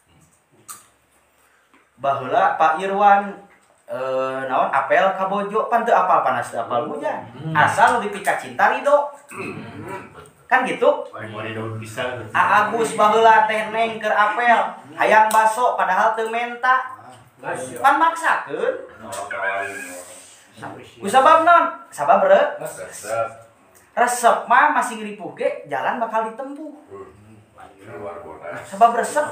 Speaker 3: Baheula Pak Irwan eh naon apel ka bojo pan teu apal panas teu apal hujan. Asal nu dipika cinta ridho. Kan gitu. A Agus baheula teh neng keur apel, hayang baso padahal teu menta. Pan maksakeun. Ku sabab naon? Sabab re. Resep mah masih ngeripuh ge jalan bakal ditempuh. Sabab resep.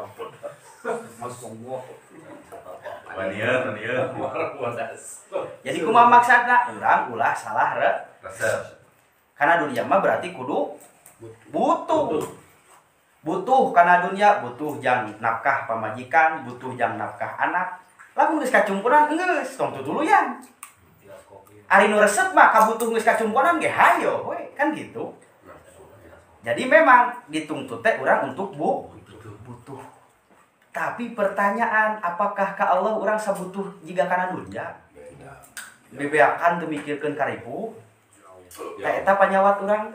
Speaker 3: Jadi kumaha maksudna? Urang ulah salah re. Karena dunia mah berarti kudu butuh. Butuh karena dunia butuh jang nafkah pamajikan, butuh jang nafkah anak. Lamun geus kacumpuran geus tong tutuluyan. Ari nu resep mah kabutuh geus kacumpuran ge hayo we, kan gitu. Jadi memang dituntut teh urang untuk bu butuh. Tapi pertanyaan, apakah ka Allah urang sabutuh jika kana dunia? Bebeakan teu mikirkeun karipu. Ka eta panyawat urang teh.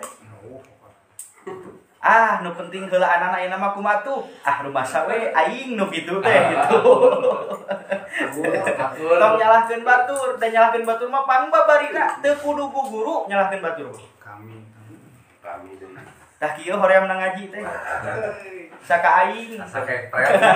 Speaker 3: Ah, nu penting heula anana ayeuna mah kumaha tuh? Ah, rumasa we aing nu kitu teh gitu. Tong nyalahkeun batur, teh nyalahkeun batur mah pangbabarina teu kudu ku guru nyalahkeun batur. Kami kami tah kieu hoream ngaji teh. Saka aing, saka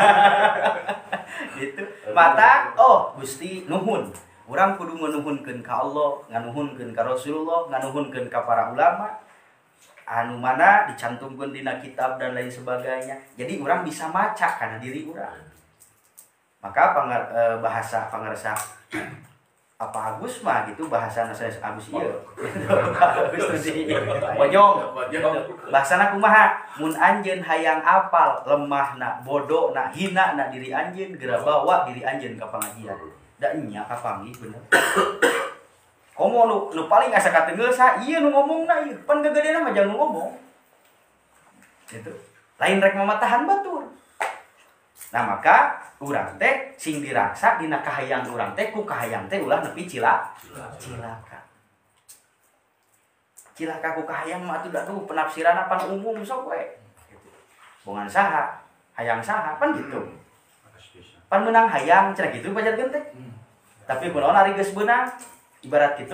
Speaker 3: gitu. Mata oh Gusti nuhun. Urang kudu nganuhunkeun ka Allah, nganuhunkeun ka Rasulullah, nganuhunkeun ka para ulama. Anu mana dicantumkeun dina kitab dan lain sebagainya. Jadi urang bisa maca kana diri urang. Maka pangar, e, bahasa pangarsa apa Agus mah gitu bahasa saya Agus ieu. Agus teh bojong. Bahasana kumaha? Mun anjeun hayang apal, lemahna, bodohna, hinana diri anjeun, geura bawa diri anjeun ka pangajian. Da nya kapanggih bener. Komo nu, nu paling asa kateunggeul sa ieu nu ngomongna ieu. Pan gegedeuna mah jangan ngomong. Gitu. Lain rek mamatahan batur. Nah maka urang teh sing diraksa dina kahayang urang teh ku kahayang teh ulah nepi cila cilaka. Cilaka ku kahayang mah atuh aduh penafsiran pan umum sok we. Bongan saha? Hayang saha pan gitu. Pan menang hayang cenah kitu pajarkeun teh. Tapi kunaon ari geus beunang ibarat gitu.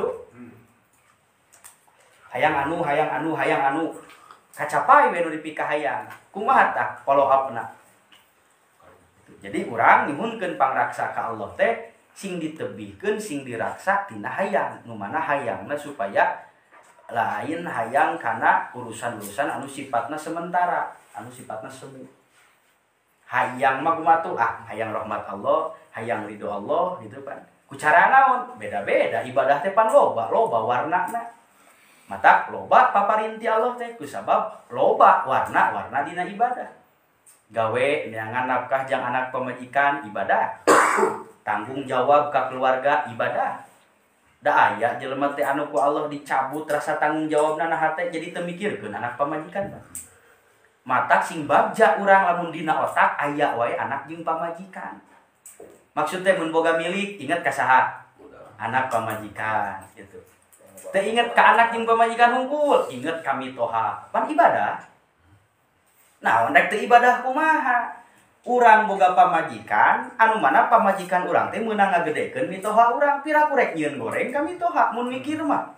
Speaker 3: Hayang anu hayang anu hayang anu kacapai we nu dipika hayang. Kumaha tah follow up-na? Jadi urang nyuhunkeun pangraksa ka Allah teh sing ditebihkeun sing diraksa tina hayang nu mana hayangna supaya lain hayang kana urusan-urusan anu sifatna sementara anu sifatna semu. Hayang mah kumaha tuh ah hayang rahmat Allah hayang ridho Allah gitu kan ku cara naon beda-beda ibadah teh pan loba loba warnana mata loba paparinti Allah teh ku sabab loba warna-warna dina ibadah. Gawe neangan nafkah jang anak pamajikan ibadah. Tanggung jawab ka keluarga ibadah. Da aya jelema teh anu ku Allah dicabut rasa tanggung jawabna nah teh jadi teu mikirkeun anak pamajikan. Matak sing bagja urang lamun dina otak aya wae anak jeung pamajikan. Maksud teh mun boga milik inget ka saha? Anak pamajikan gitu. Teu inget ka anak jeung pamajikan hungkul, inget ka mitoha. Pan ibadah. Nah, rek teu ibadah kumaha? Urang boga pamajikan, anu mana pamajikan urang teh meunang ngagedekeun mitoha urang, pira ku rek nyieun goreng ka mitoha mun mikir mah.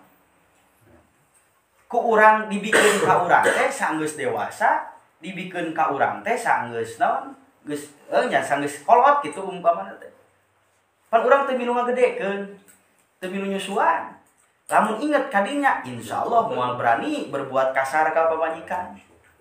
Speaker 3: Ku urang dibikeun ka urang teh saenggeus dewasa, dibikeun ka urang teh saenggeus naon? Geus eh nya saenggeus kolot kitu umpamana teh. Pan urang teu milu ngagedekeun, teu milu nyusuan. Lamun inget ka dinya, insyaallah moal berani berbuat kasar ka pamajikan.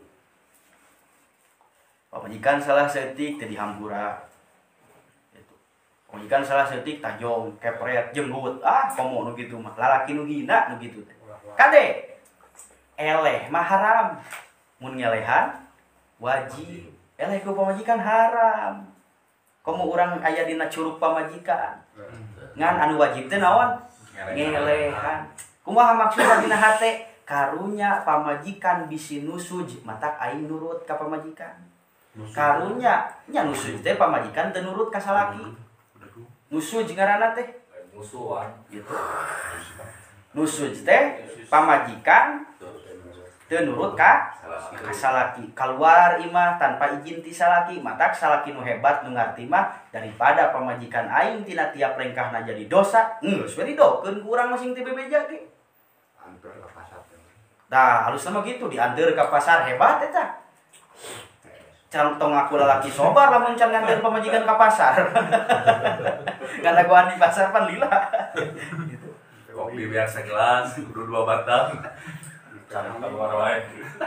Speaker 3: Pamajikan salah setik teu dihampura. Gitu. Pamajikan salah setik tajong, kepret, jenggut, ah komo nu kitu mah. Lalaki nu hina nu kitu teh. Kade eleh mah haram. Mun ngelehan wajib. Eleh ku pamajikan haram. Komo urang aya dina curug pamajikan. Ngan anu wajib teh naon? Ngelehan. Kumaha maksudna dina hate? Karunya pamajikan bisi nusuj matak aing nurut ka pamajikan. Karunya nya nusuj teh pamajikan teu nurut ka salaki. Nusuj ngaranna teh musuhan gitu. Nusuj teh pamajikan teu nurut ka ka salaki. Keluar imah tanpa izin ti salaki, matak salaki nu hebat nu ngarti mah daripada pamajikan aing tina tiap lengkahna jadi dosa, geus we didokeun ku urang masing ti bebeja ge.
Speaker 2: Antar ka pasar.
Speaker 3: Tah, halus sama gitu dianteur ka pasar hebat eta. Can tong aku lalaki sobar lamun can nganteur pamajikan ka pasar. Karena gua di pasar pan lila. Gitu.
Speaker 1: Kopi biasa gelas, kudu dua batang. Cara keluar wae.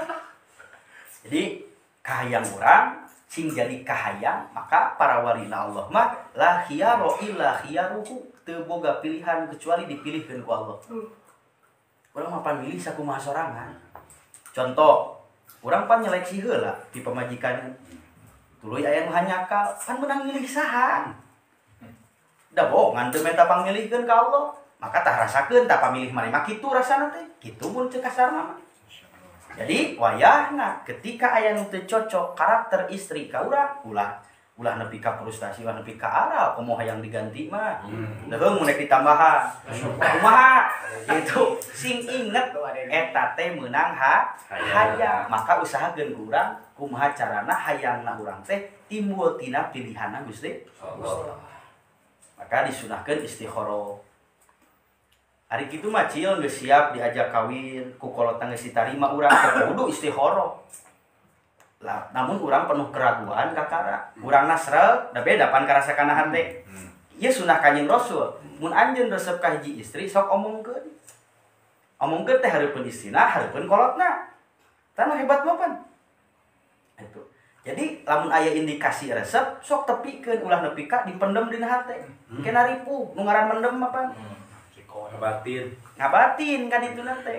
Speaker 3: Jadi kahayang orang sing jadi kahayang, maka para walina Allah mah la khiyaro illa khiyaruhu, teu boga pilihan kecuali dipilihkeun ku Allah. Urang mah pan milih sakumaha sorangan. Contoh, urang pan nyeleksi heula di pamajikan. Tuluy aya nu hanyakal, pan menang milih saha? Da bohongan teu menta pamilihkeun ka Allah. Maka tah rasakeun tah pamilih maneh mah kitu rasana teh. Kitu mun teu kasarna mah. Jadi wayahna ketika aya nu teu cocok karakter istri ka urang, ulah ulah nepi ka frustasi, ulah nepi ka aral komo hayang diganti mah. Leuheung mun rek ditambahan. Kumaha? Itu sing inget eta teh meunang ha hayang. Maka usahakeun urang kumaha carana hayangna urang teh timbul tina pilihanna Gusti Allah. Maka disunahkeun istikharah. Hari kitu mah cil geus siap diajak kawin, ku kolotna geus ditarima urang teh kudu istikharah. Lah, namun urang penuh keraguan kakara. Urangna sreg, da beda pan karasa kana hate. Ieu sunah Kanjeng Rasul. Mun anjeun resep ka hiji istri sok omongkeun. Omongkeun teh hareupeun istrina, hareupeun kolotna. Tanu hebat mah pan. Itu. Jadi lamun aya indikasi resep sok tepikeun ulah nepi ka dipendem dina hate. Kena ripuh, nu ngaran mendem mah pan.
Speaker 1: Ngabatin.
Speaker 3: Ngabatin kan itu nanti.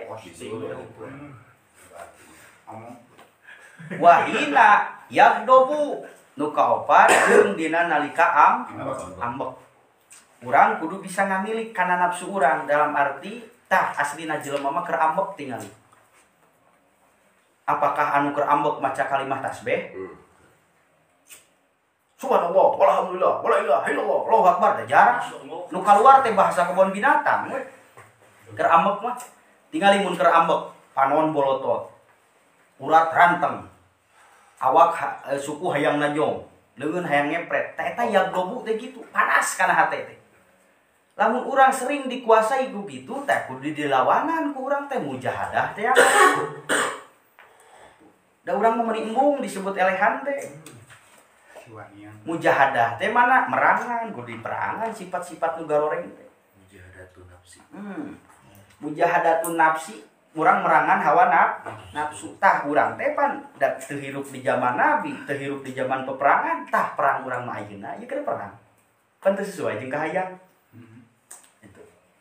Speaker 3: Wahina yagdobu nu kaopat jeung dina nalika am ambek. Urang kudu bisa ngamili kana nafsu urang dalam arti tah aslina jelema mah keur ambek tingali. Apakah anu keur ambek maca kalimah tasbih? Subhanallah, walhamdulillah, wala ilaha illallah, Allahu akbar, da jarang. Nu kaluar teh bahasa kebon binatang we. Keur ambek mah tingali mun keur ambek, panon bolotot. Urat ranteng. Awak e, suku hayang najong, leungeun hayang ngepret. Tah eta yagdobu teh kitu, panas kana hate teh. Lamun urang sering dikuasai ku kitu teh kudu dilawanan ku urang teh mujahadah teh apa. Da urang mah meuni embung disebut elehan teh. Mujahadah teh mana merangan kudu diperangan sifat-sifat nu garoreng teh.
Speaker 1: Mujahadatun nafsi.
Speaker 3: Hmm. Mujahadatun nafsi, urang merangan hawa naf, nafsu. Tah urang teh pan da teu hirup di zaman Nabi, teu hirup di zaman peperangan, tah perang urang mah ayeuna ieu keur perang. Pan teu sesuai jeung kahayang. Itu.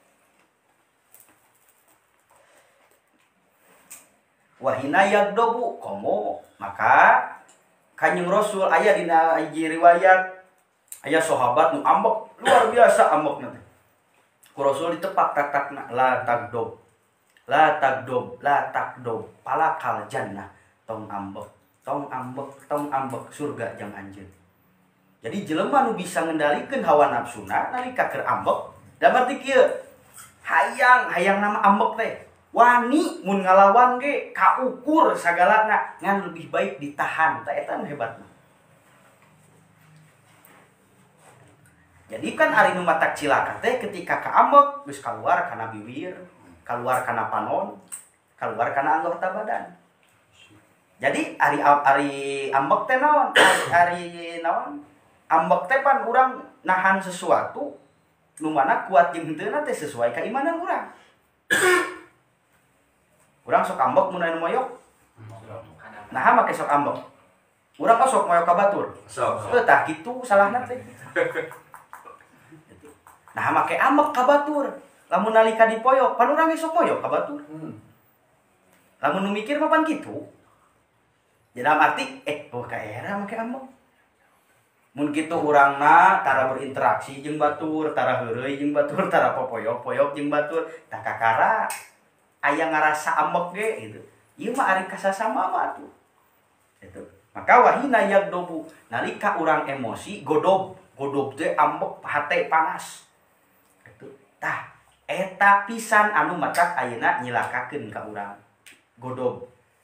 Speaker 3: Wahina yagdobu komo, maka Kanjeng Rasul aya dina hiji riwayat aya sahabat nu ambek luar biasa ambekna teh. Ku Rasul ditepak tak-takna la tagdob. La tagdob, la tagdob. Palakal jannah tong ambek, tong ambek, tong ambek surga jang anjeun. Jadi jelema nu bisa ngendalikeun hawa nafsuna nalika keur ambek, da berarti kieu hayang, hayang nama ambek teh. Wani mun ngalawan ge kaukur sagalana ngan lebih baik ditahan tah eta nu hebatna. Jadi kan ari nu matak cilaka teh ketika kaambek geus kaluar kana bibir, kaluar kana panon, kaluar kana anggota badan. Jadi ari ari ambek teh naon? Ari naon? Ambek teh pan urang nahan sesuatu nu mana kuat jeung henteu teh sesuai keimanan urang. Urang sok ambek mun anu moyok. Nah, make sok ambek. Urang ka sok moyok ka batur.
Speaker 1: Sok.
Speaker 3: Heuh tah kitu salahna teh. Nah, make ambek ka batur. Lamun nalika dipoyok, pan urang sok moyok ka batur. Lamun nu mikir mah pan kitu. Jadi dalam arti eh oh ka era make ambek. Mun kitu urangna tara berinteraksi jeung batur, tara heureuy jeung batur, tara popoyok-poyok jeung batur, tah kakara aya ngarasa ambek ge gitu. Ieu mah ari kasasama mah atuh. Itu. Maka wahina yagdobu nalika urang emosi godob, godob teh ambek hate panas. Itu. Tah eta pisan anu matak ayeuna nyilakakeun ka urang. Godob.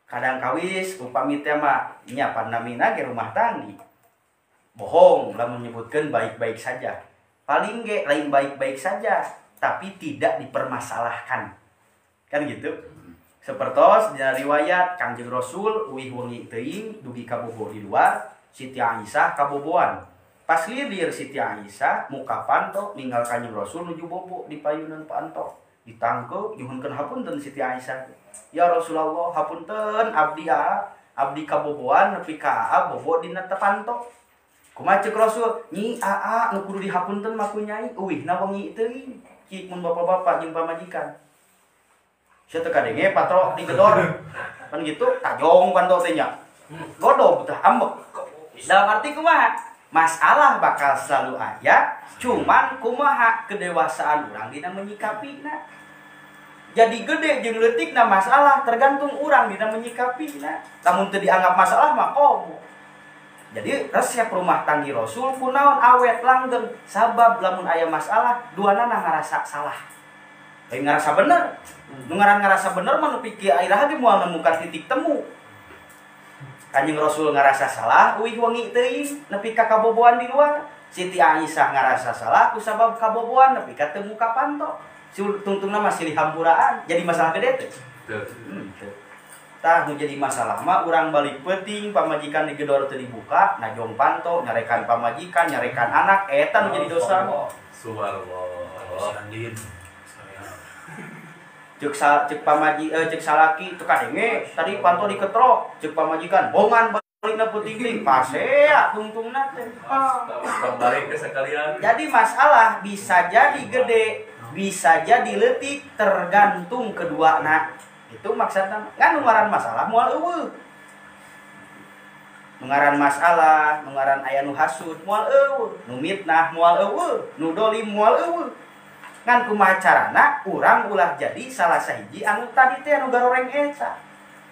Speaker 3: kadang kawis upami teh mah nya pandamina ge rumah tanggi bohong lamun menyebutkan baik-baik saja paling ge lain baik-baik saja tapi tidak dipermasalahkan kan gitu sepertos dina riwayat Kangjeng Rasul uih wengi teuing dugi ka bobo di luar Siti Aisyah kaboboan pas lilir Siti Aisyah muka panto ninggal Kangjeng Rasul nuju bobo di payunan panto ditangkep nyuhunkeun hapunten Siti Aisyah ya Rasulullah hapunten abdi a abdi kaboboan nepi ka aa bobo dina tepanto kumaha ceuk Rasul nyi aa nu kudu dihapunten mah ku nyai uwihna wengi teuing cik mun bapak-bapak jeung pamajikan sia teu kadenge patro digedor pan gitu tajong panto teh nya godo betah ambek dalam arti kumaha masalah bakal selalu aya cuman kumaha kedewasaan urang dina menyikapina jadi gede jeung leutikna masalah tergantung urang dina menyikapina lamun teu dianggap masalah mah komo jadi resep rumah tanggi Rasul kunaon awet langgeng sabab lamun aya masalah duana ngarasa salah lain ngarasa bener nu ngaran ngarasa bener mah nepi ki airah ge moal nemukan titik temu Kanjeng Rasul ngarasa salah uih wengi teuing nepi ka kaboboan di luar Siti Aisyah ngarasa salah kusabab kaboboan nepi ka teu muka panto tungtungna mah silih hampuraan jadi masalah gede teh hmm, tah nu jadi masalah mah urang balik peuting pamajikan digedor teu dibuka najong panto nyarekan pamajikan nyarekan anak eta nu jadi dosa
Speaker 1: subhanallah sandin
Speaker 3: cek sal cek pamaji eh, cek salaki teu kadenge tadi panto diketrok cek pamajikan bongan balikna peuting ting pasea tungtungna teh
Speaker 1: balik ke sekalian
Speaker 3: jadi masalah bisa jadi gede bisa jadi leutik tergantung kedua anak itu maksudnya kan nungaran masalah moal eueuh nungaran masalah nungaran aya nu hasud moal eueuh nu mitnah moal eueuh nu dolim moal eueuh ngan kumaha carana urang ulah jadi salah sahiji anu tadi teh anu garoreng eta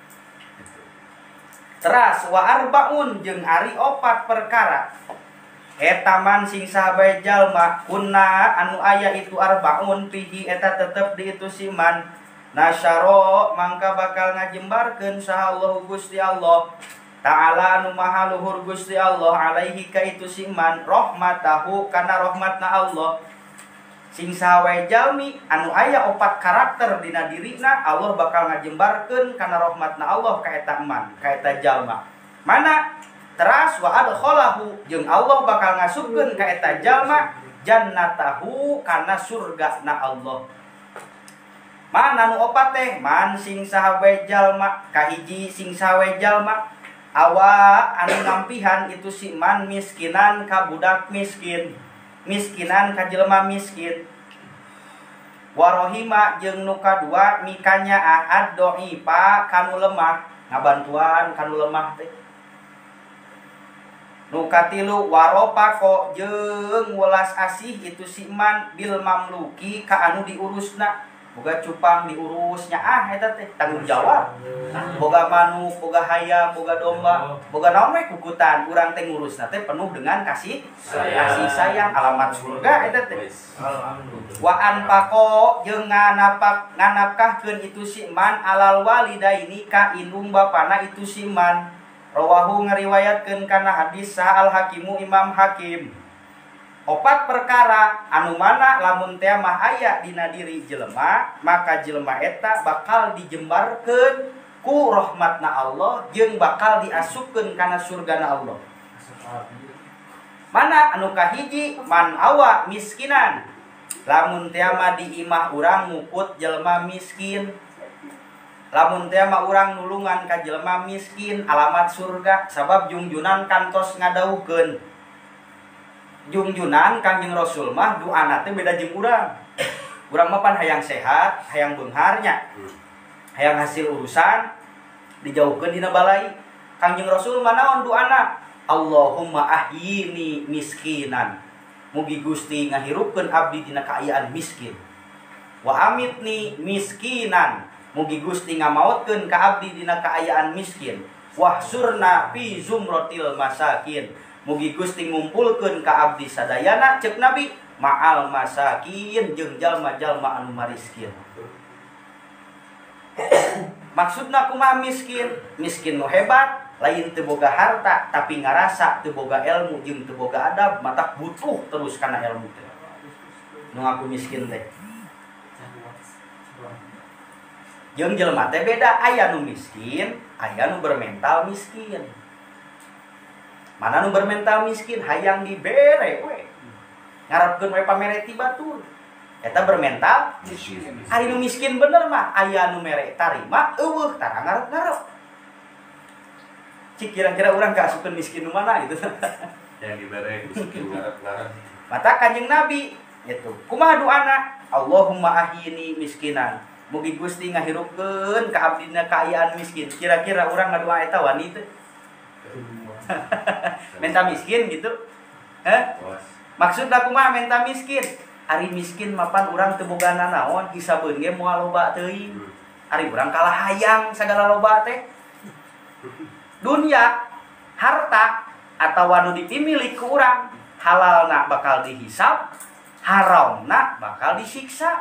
Speaker 3: teras wa arbaun jeung ari opat perkara eta man sing sahabat jalma kunna anu aya itu arbaun pihi eta tetep di itu siman nasyaro mangka bakal ngajembarkeun sahallahu Gusti Allah ta'ala anu maha luhur Gusti Allah alaihi ka itu siman rahmatahu kana rahmatna Allah sing sahabat jalmi anu aya opat karakter dina dirina Allah bakal ngajembarkeun kana rahmatna Allah ka eta man ka eta jalma mana teras wa adkhalahu jeung Allah bakal ngasupkeun ka eta jalma jannatahu kana surgana Allah. Mana nu opat teh man sing sahawe jalma kahiji sing sahawe jalma awa anu ngampihan itu si man miskinan ka budak miskin miskinan ka jelema miskin warohima jeung nu kadua mikanya ahad doi pa kanu lemah ngabantuan kanu lemah teh nu katilu waropako jeung welas asih itu si man bil mamluki ka anu diurusna boga cupang diurusnya ah eta teh tanggung jawab boga manuk boga hayam boga domba boga naon we kukutan urang teh ngurusna teh penuh dengan kasih kasih sayang alamat surga eta teh wa anpaqo jeung nganapak nganapkahkeun itu si man alal walidaini ka indung bapana itu si man rawahu ngariwayatkeun kana hadis sah al hakimu Imam Hakim opat perkara anu mana lamun teh mah aya dina diri jelema maka jelema eta bakal dijembarkeun ku rahmatna Allah jeung bakal diasupkeun kana surgana Allah. Mana anu kahiji man awa miskinan lamun teh mah di imah urang muput jelema miskin lamun teh mah urang nulungan ka jelema miskin alamat surga sabab jungjunan kantos ngadaukeun jungjunan Kangjeng Rasul mah doana teh beda jeung urang. Urang mah pan hayang sehat, hayang beungharnya. Hayang hasil urusan dijauhkeun dina balai. Kangjeng Rasul mah naon doana? Allahumma ahyini miskinan. Mugi Gusti ngahirupkeun abdi dina kaayaan miskin. Wa amitni miskinan. Mugi Gusti ngamaotkeun ka abdi dina kaayaan miskin. Wahsurna fi zumratil masakin. Mugi Gusti ngumpulkeun ka abdi sadayana ceuk Nabi ma'al masakin jeung jalma-jalma anu mariskin. Maksudna kumaha miskin? Miskin nu hebat, lain teu boga harta tapi ngarasa teu boga ilmu jeung teu boga adab, mata butuh terus kana ilmu teh. Nu ngaku miskin teh. Jeung jelema teh beda, aya nu miskin, aya nu bermental miskin. Mana nu bermental miskin hayang dibere we. Ngarepkeun we pamere ti batur. Eta bermental miskin. Ari nu miskin bener mah aya nu mere tarima eueuh tara ngarep-ngarep. Cik kira-kira urang kaasukeun miskin nu mana gitu.
Speaker 1: Yang dibere miskin ngarep-ngarep.
Speaker 3: Mata Kanjeng Nabi gitu. Kumaha doana? Allahumma ahyini miskinan. Mugi Gusti ngahirupkeun ka abdina kaayaan miskin. Kira-kira urang ngadoa eta wani teh. Menta miskin gitu. Heh? Maksudna kumaha menta miskin? Ari miskin mapan urang teu boga nanaon, hisabeun ge moal loba teuing. Ari urang kalah hayang sagala loba teh. Dunia, harta atawa nu dipimilik ku urang, halalna bakal dihisab, haramna bakal disiksa.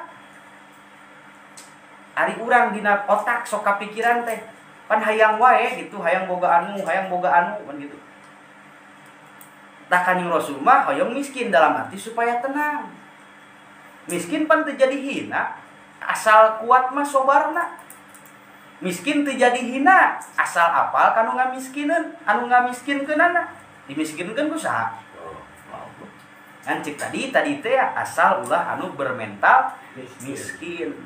Speaker 3: Ari urang dina otak sok kapikiran teh pan hayang wae gitu, hayang boga anu, hayang boga anu kan gitu. Tah Kanjeng Rasul mah hoyong miskin dalam arti supaya tenang. Miskin pan teu jadi hina, asal kuat mah sobarna. Miskin teu jadi hina, asal apal kanu ngamiskinkeun, anu ngamiskinkeunana. Dimiskinkeun ku saha? Ngan cik tadi tadi teh asal ulah anu bermental miskin.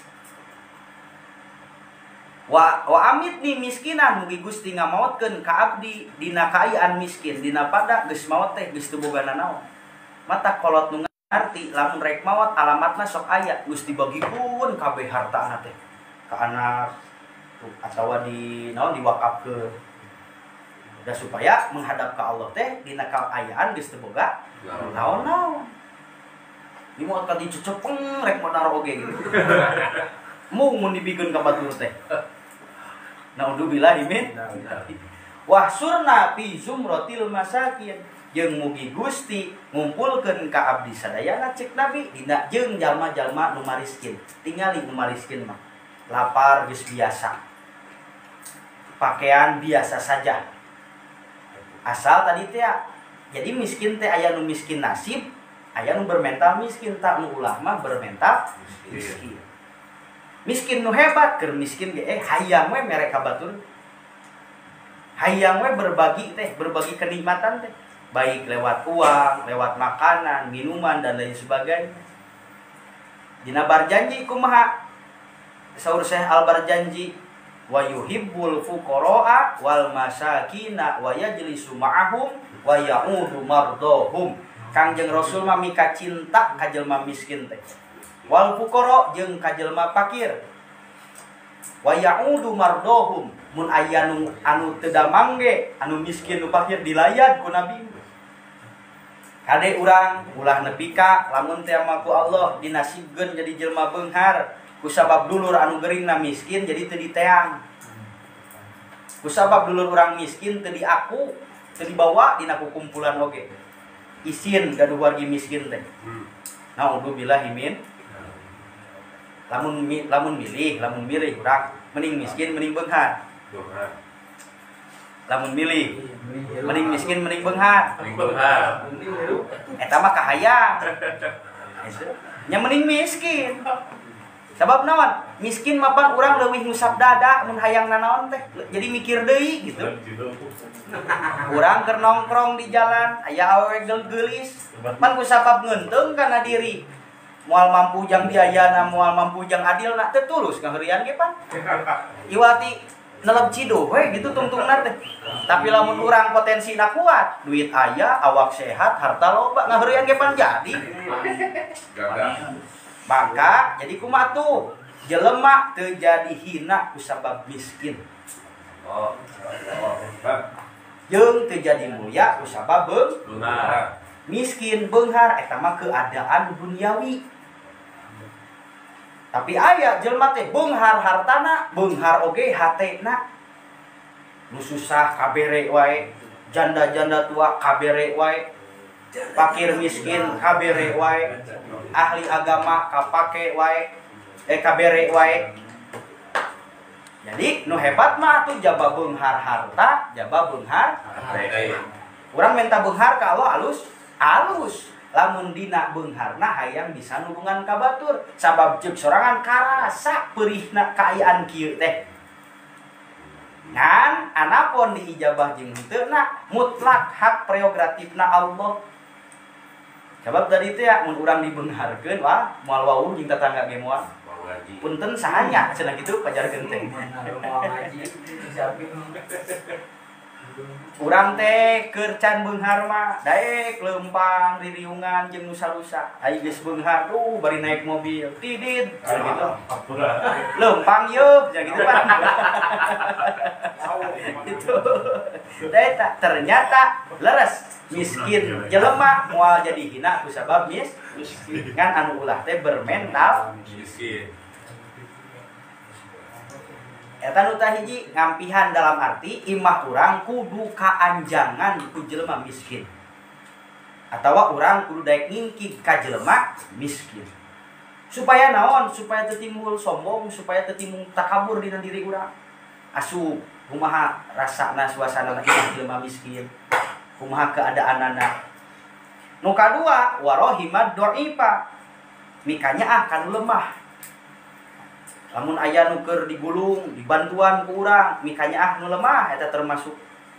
Speaker 3: Wa wa amit nih miskinan mugi Gusti ngamaotkeun ka abdi dina kaayaan miskin dina pada geus maot teh geus teu boga nanaon. Mata kolot nu ngarti lamun rek maot alamatna sok aya geus dibagikeun kabeh hartana teh ka anak atawa di naon diwakafkeun. Da supaya menghadap ka Allah teh dina kaayaan geus teu boga naon-naon. Di maot ka dicucepeng rek modar oge gitu. Mung mun dibikeun ka batur teh. Naudzubillah min. Wah surna fi zumratil masakin jeung mugi Gusti ngumpulkeun ka abdi sadayana cek Nabi dina jeung jalma-jalma nu mariskin. Tingali nu mariskin mah lapar geus biasa. Pakaian biasa saja. Asal tadi teh jadi miskin teh aya nu miskin nasib, aya nu bermental miskin, tak nu ulah mah bermental miskin. Miskin nu hebat keur miskin ge eh hayang we mere ka batur. Hayang we berbagi teh, berbagi kenikmatan teh, baik lewat uang, lewat makanan, minuman dan lain sebagainya. Dina barjanji kumaha? Saur Syekh Al-Barjanji, wa yuhibbul fuqara'a wal masakina wa yajlisu ma'ahum wa ya'udu mardahum. Kangjeng Rasul mah mika cinta ka jelema miskin teh. Wal fuqara jeung ka jelema fakir. Wa ya'udu mardahum, mun aya nu anu teu damang ge, anu miskin nu fakir dilayad ku Nabi. Kade urang ulah nepi ka lamun teh mah ku Allah dinasibkeun jadi jelema beunghar, kusabab dulur anu geuringna miskin jadi teu diteang. Kusabab dulur urang miskin teu diaku, teu dibawa dina kumpulan oge. Isin gaduh wargi miskin teh. Naudzubillahi min. Lamun lamun milih, lamun milih urang mending miskin mending beunghar. Lamun milih mending miskin mending beunghar.
Speaker 1: Mending beunghar.
Speaker 3: Eta mah kahayang. Nya mending miskin. Sabab naon? Miskin mapan urang leuwih ngusap dada mun hayang nanaon teh. Jadi mikir deui gitu. Urang keur nongkrong di jalan, aya awewe gelis, pan ku sabab ngeunteung kana diri. Moal mampu jang biayana, moal mampu jang adilna teh tulus ngaheurian ge pan. Iwati neleb cido we gitu tungtungna teh. Tapi lamun urang potensina kuat, duit aya, awak sehat, harta loba ngaheurian ge pan jadi. Maka jadi kumaha tuh? Jelema teu jadi hina kusabab miskin. Oh. Jeung teu jadi mulia kusabab beunghar. Miskin beunghar eta mah keadaan duniawi. Tapi aya jelema teh beunghar hartana, beunghar oge hatena. Nu susah kabere wae, janda-janda tua kabere wae, fakir miskin kabere wae, ahli agama kapake wae, eh kabere wae. Jadi nu hebat mah tuh jaba beunghar harta, jaba beunghar harta. Urang minta beunghar ka Allah alus, alus. Lamun dina beungharna hayang bisa nulungan ka batur. Sabab ceuk sorangan karasa peurihna kaayaan kieu teh. Ngan anapun diijabah jeung henteuna mutlak hak prerogatifna Allah. Sabab tadi teh ya mun urang dibeungharkeun wah moal wawuh jeung tetangga ge moal. Punten sahanya cenah kitu pajarkeun teh. Urang teh keur can beunghar mah daek leumpang ririungan jeung nusa-nusa. Ai geus beunghar tuh bari naik mobil tidit gitu. Leumpang yeup cenah kitu Pak. Itu. Eta ternyata leres miskin jelema moal jadi hina kusabab mis miskin. Kan anu ulah teh bermental miskin. Eta nu tah hiji ngampihan dalam arti imah urang kudu kaanjangan ku jelema miskin. Atawa urang kudu daek ngingkig ka jelema miskin. Supaya naon? Supaya teu timbul sombong, supaya teu timbul takabur dina diri urang. Asup kumaha rasana suasana imah jelema miskin. Kumaha keadaanana. Nu kadua warohimad dhaifa. Mikanya ah kanu lemah. Lamun aya nu keur digulung, dibantuan ku urang, mikanya ah nu lemah eta termasuk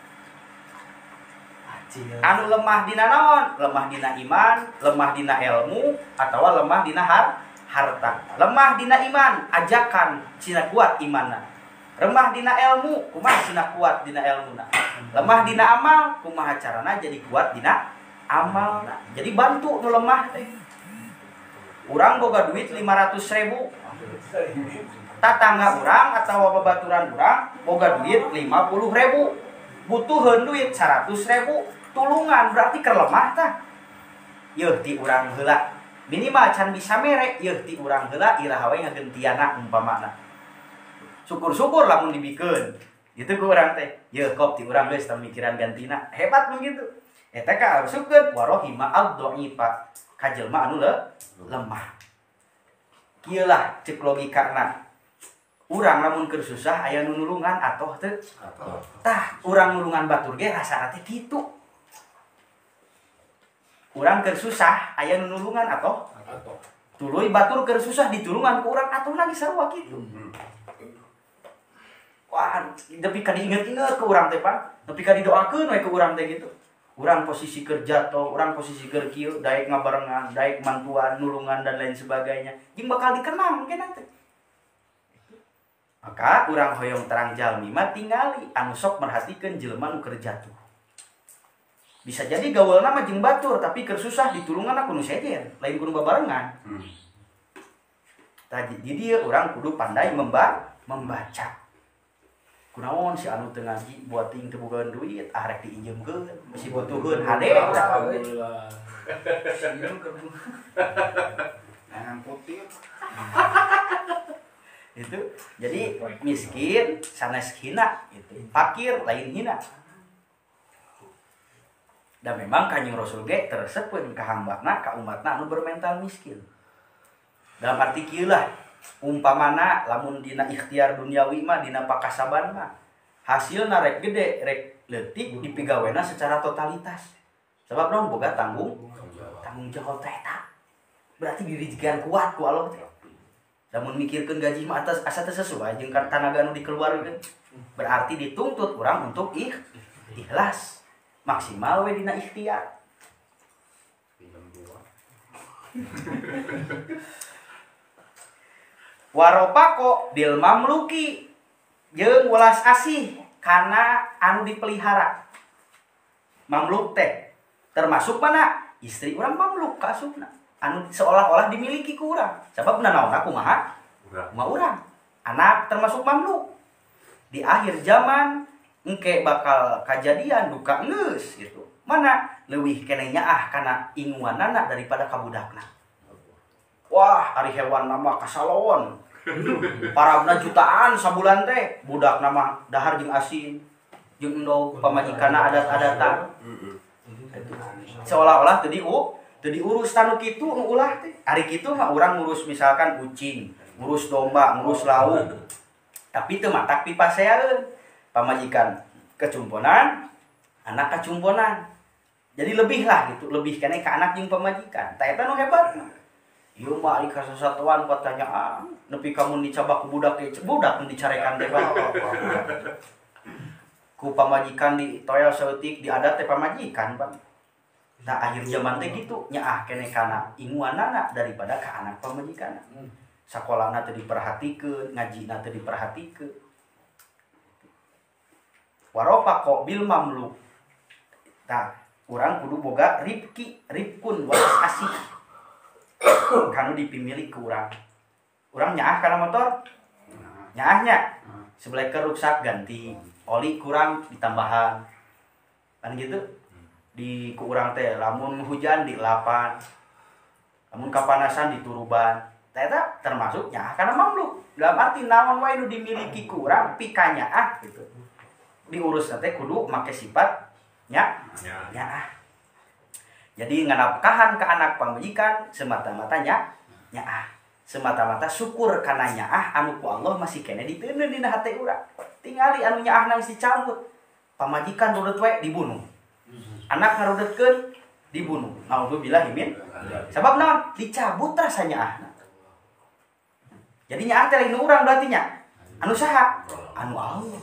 Speaker 3: anu lemah dina naon? Lemah dina iman, lemah dina ilmu, atawa lemah dina har harta. Lemah dina iman, ajakan cina kuat imanna. Lemah dina ilmu, kumaha cina kuat dina ilmuna. Lemah dina amal, kumaha carana jadi kuat dina amalna. Jadi bantu nu lemah teh. Urang boga duit lima ratus ribu. Tatangga urang atau babaturan urang boga duit lima puluh ribu, butuheun duit seratus ribu, tulungan berarti keur lemah tah. Yeuh ti urang heula minimal can bisa mere, yeuh ti urang heula iraha we ngagentiana umpamana. Syukur-syukur lamun dibikeun gitu ku urang teh, yeuh kop ti urang geus pamikiran gantina hebat mun kitu. Eta ka haruskeun warohima ad-dhaifa ka jelema anu lemah. Kieu lah cek logikana. Urang lamun keur susah aya nu nulungan atoh teu? Tah, urang nulungan batur ge rasana teh kitu. Urang keur susah aya nu nulungan atoh? Tuluy batur keur susah ditulungan ku urang atoh lagi sarua kitu. Wah, nepi ka diinget-inget ke urang teh Pak. Nepi ka didoakeun we ke urang teh gitu. Urang posisi kerja toh, urang posisi keur kieu, daek ngabarengan, daek mantuan, nulungan dan lain sebagainya. Jeung bakal dikenang mungkin nanti. Maka urang hoyong terang jalmi mah tingali anu sok merhatikeun jelema nu keur jatuh. Bisa jadi gaweulna mah jeung batur tapi keur susah ditulungan aku nu sejen, lain kudu babarengan. Hmm. Tadi di dieu urang kudu pandai memba membaca. Kunaon si anu teu ngaji buat ting teu boga duit ah rek diinjemkeun mesti butuheun hade alhamdulillah. Nah putih itu jadi miskin sanes hina itu fakir lain hina. Dan memang Kanjeng Rasul ge terseupeun ka hambana ka umatna anu bermental miskin. Dalam arti kieu lah umpamana lamun dina ikhtiar duniawi mah dina pakasaban mah hasilna rek gede rek leutik dipigawena secara totalitas. Sebab naon boga tanggung tanggung jawab teh eta. Berarti dirijikan kuat ku Allah teh. Lamun mikirkeun gaji mah atas asa teu sesuai jeung tanaga nu dikeluarkeun. Berarti dituntut urang untuk ikh, ikhlas. Maksimal we dina ikhtiar. Waropako bil mamluki jeung welas asih kana anu dipelihara. Mamluk teh termasuk mana? Istri urang mamluk ka asupna. Anu seolah-olah dimiliki ku urang. Sabab nanaonna kumaha? Kumaha urang. Anak termasuk mamluk. Di akhir zaman engke bakal kajadian duka geus gitu. Mana leuwih keneh nyaah kana inguanana daripada kabudakna. Wah, ari hewan nama kasalon. Parabna jutaan sabulan teh, budak nama dahar jeung asin. Jeung endog pamajikanna adat-adatan. Seolah-olah teu diu, teu diurus tanu kitu nu ulah teh. Ari kitu mah urang ngurus misalkan kucing, ngurus domba, ngurus lauk. Tapi teu matak pipaseaeun. Pamajikan kecumponan, anak kacumponan. Jadi lebih lah gitu, lebih kene ka anak jeung pamajikan. Tah eta nu hebat. Ieu mah ari kasasatuan kuat tanya ah, nepi kamu dicabak ku budak teh, budak nu dicarekan teh bae. Ku pamajikan di toel saeutik di adat teh pamajikan, Bang. Nah akhir zaman teh gitu nyaah kene kana inguanana daripada ka anak pamajikan. Sakolana teh diperhatikeun, ngajina teh diperhatikeun. Warofa kok bil mamluk. Tah, urang kudu boga rifki, rifkun waras asih. Kanu dipimilih ke urang. Urang nyaah kana motor? Nyaahnya. Sebelah ke rusak ganti, oli kurang ditambahan. Kan gitu. Di ku urang teh lamun hujan di lapan. Lamun kapanasan di turuban. Tah eta termasuk nyaah kana mamluk. Dalam arti naon wae nu dimiliki ku urang pikanya ah gitu. Diurus teh kudu make sifat nya nyaah. Jadi nganapkahan ke anak pamajikan semata-mata nya nyaah. Semata-mata syukur kana nyaah anu ku Allah masih kene diteuneun dina hate urang. Tingali anu nyaah nang dicabut. Pamajikan rudet we dibunuh. Anak ngarudetkeun dibunuh. Naudzubillah min. Sabab naon? Dicabut rasa nyaahna. Jadi nyaah teh lain urang berarti nya. Anu saha? Anu Allah.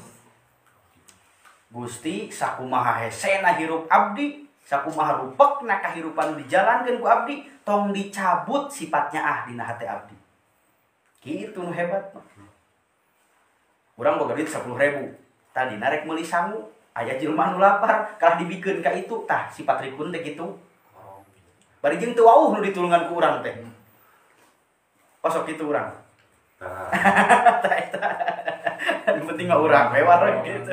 Speaker 3: Gusti sakumaha hesena hirup abdi, sakumaha rupekna kahirupan dijalankeun ku abdi, tong dicabut sifatnya ah dina hate abdi. Kitu nu hebat. Urang boga duit sepuluh ribu. Tadi narek meuli sangu, aya jelema nu lapar, kalah dibikeun ka itu, tah sifat rikun teh kitu. Bari jeung teu wauh nu ditulungan ku urang teh. Pasok kitu urang. Tah eta. Yang penting mah urang we wareg gitu.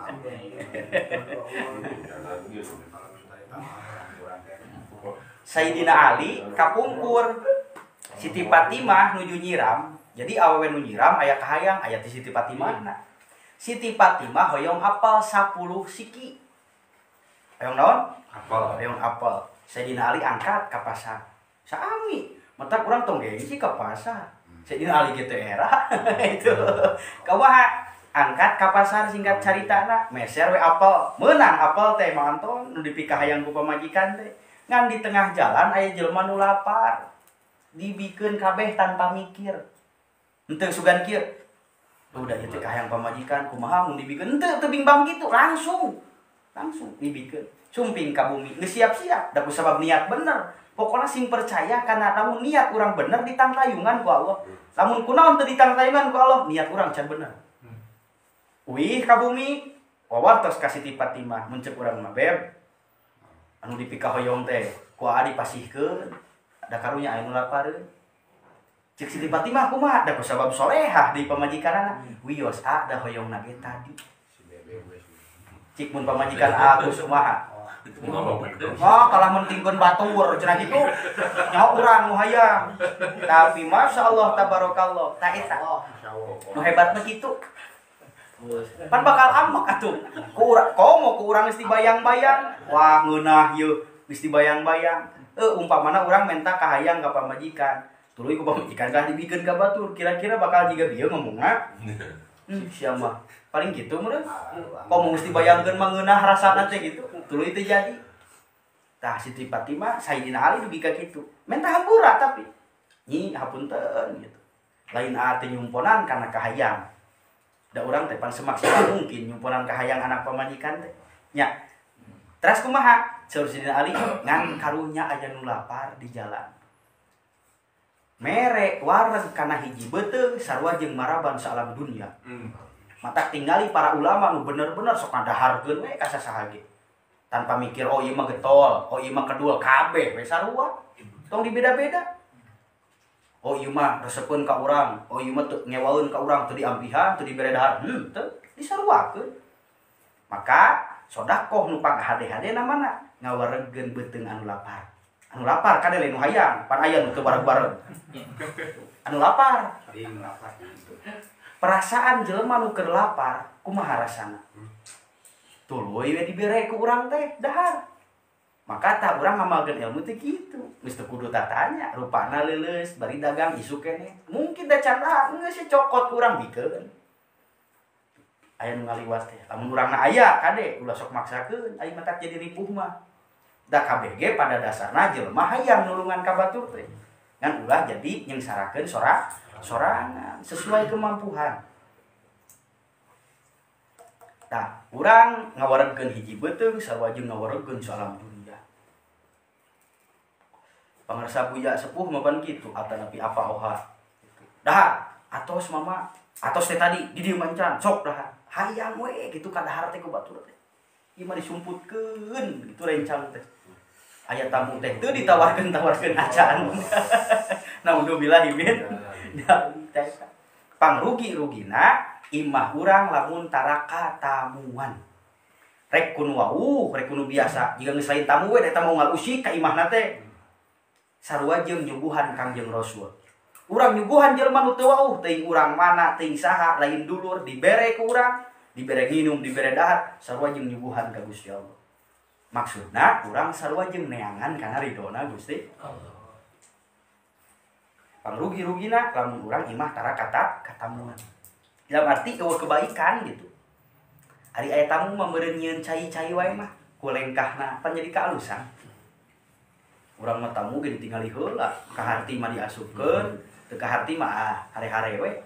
Speaker 3: Sayyidina Ali kapungkur Siti Fatimah nuju nyiram. Jadi awewe nu nyiram aya kahayang aya ti Siti Fatimah. Siti Fatimah hoyong apal sepuluh siki. Hoyong naon? Apal. Hoyong apal. Sayyidina Ali angkat ka pasar. Saami, mata urang tong gengsi ka pasar. Sayyidina Ali gitu era itu. Kumaha? Angkat ka pasar singkat caritana, meser we apel, meunang apel teh manton nu dipikah hayang ku pamajikan teh. Ngan di tengah jalan aya jelema nu lapar. Dibikeun kabeh tanpa mikir. Henteu sugan kieu. Udah ieu teh kahayang pamajikan kumaha mun dibikeun henteu teu bimbang kitu, langsung. Langsung dibikeun. Sumping ka bumi, geus siap-siap, da ku sabab niat bener. Pokoknya sing percaya karena lamun niat urang bener ditangtayungan ku Allah. Lamun kunaon teu ditangtayungan ku Allah, niat urang can bener. Wih ka bumi, wawartos ka Siti Fatimah muncul urang mah beb. Anu dipikah hoyong teh, ku adi pasihkeun. Da karunya anu lapareun. Cik Siti Fatimah kumaha? Da ku sabab solehah di pamajikanana. Wios a da hoyongna ge tadi. Cik mun pamajikan aku kumaha? Oh, kalah mentingkeun batur cenah kitu. Nyaho urang nu hayang. Tapi masyaallah tabarakallah, ta eta. Nu hebat mah kitu. Pan bakal amak atuh. Ku urang komo ku urang geus dibayang-bayang. Wah, ngeunah ieu geus dibayang-bayang. Eh umpamana urang menta kahayang ka pamajikan. Tuluy ku pamajikan kah dibikeun ka batur, kira-kira bakal jiga bieu ngomongna. Hmm, sia mah. Paling gitu meureun. Komo geus dibayangkeun mah ngeunah rasana teh gitu. Tuluy teh jadi. Tah Siti Fatimah Sayyidina Ali dugi ka kitu. Menta hampura tapi nyi hapunten gitu. Lain ate nyumponan kana kahayang. Da urang teh pan semaksimal mungkin nyumponan kahayang anak pamajikan teh. Nya. Terus kumaha? Saur Sayyidina Ali ngan karunya aya nu lapar di jalan. Mere wareg kana hiji beuteung sarua jeung maraban saalam dunya. Mata tingali para ulama nu bener-bener sok ngadaharkeun we ka sasaha ge. Tanpa mikir oh ieu mah getol, oh ieu mah kedul kabeh we sarua. Tong dibeda-beda. Oh ieu mah resepkeun ka urang, oh ieu mah teu ngewaeun ka urang teu diampihan, teu dibere dahar. Hmm, teu disaruakeun. Maka sodakoh nu panghade-hade namana ngawaregkeun beuteung anu lapar. Anu lapar kadele nu hayang, pan aya nu teu bareng-bareng. Anu lapar. Perasaan jelema nu keur lapar, kumaha rasana? Tuluy we dibere ku urang teh dahar. Maka tak urang ngamalkeun ilmu teh kitu. Geus teu kudu tatanya, rupana leuleus bari dagang isu keneh. Mungkin da can dahar geus cokot urang bikeun. aya nu ngaliwat teh lamun urangna aya kade ulah sok maksakeun ai mah tak jadi ripuh mah da kabeh ge pada dasarna jelema hayang nulungan ka batur teh ngan ulah jadi nyengsarakeun sora sorangan sesuai kemampuan. Nah, urang ngawaregkeun hiji beuteung sarua jeung ngawaregkeun salam dunia. Pangarsa buya sepuh mah pan kitu atanapi apa oha. Dahar atos mama atos teh tadi di dieu mancan sok dahar hayang we gitu kadahar teh ku batur teh ieu mah disumputkeun gitu rencang teh aya tamu teh teu ditawarkeun tawarkeun acaan naudzubillah min teh pangrugi-rugina imah urang lamun taraka tamuan rek kun wau rek kun biasa jiga geus lain tamu we eta mau ngalusik ka imahna teh sarua jeung nyuguhan Kangjeng Rasul. Urang nyuguhan jelema nu teu wauh teuing urang mana teuing saha lain dulur dibere ku urang dibere nginum dibere dahar sarua jeung nyuguhan ka Gusti Allah maksudna urang sarua jeung neangan kana ridona Gusti Allah pangrugi-rugina lamun urang imah tara kata katamuan dalam arti eueuh kebaikan gitu ari aya tamu mah meureun nyieun cai-cai wae mah ku lengkahna pan jadi kaalusan urang mah tamu ge ditingali heula ka harti mah diasupkeun teu ka harti mah ah hare-hare we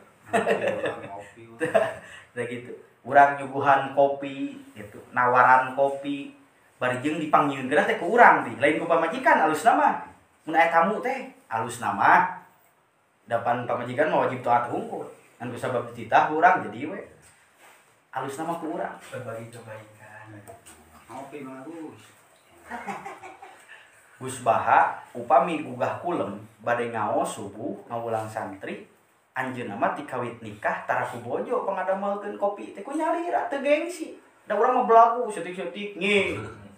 Speaker 3: teh gitu urang nyuguhan kopi gitu nawaran kopi bari jeung dipanggieun geura teh ku urang di lain ku pamajikan alusna mah mun aya tamu teh alusna mah dapan pamajikan mah wajib taat hungkul ngan kusabab dititah urang jadi we alusna mah ku urang berbagi kebaikan
Speaker 2: Ngopi bagus.
Speaker 3: Gus Baha upami gugah kulem bade ngaos subuh ngawulang santri anjeunna mah ti kawit nikah tara ku bojo pangadamelkeun kopi teh ku nyalira teu gengsi da urang mah belagu setik-setik nging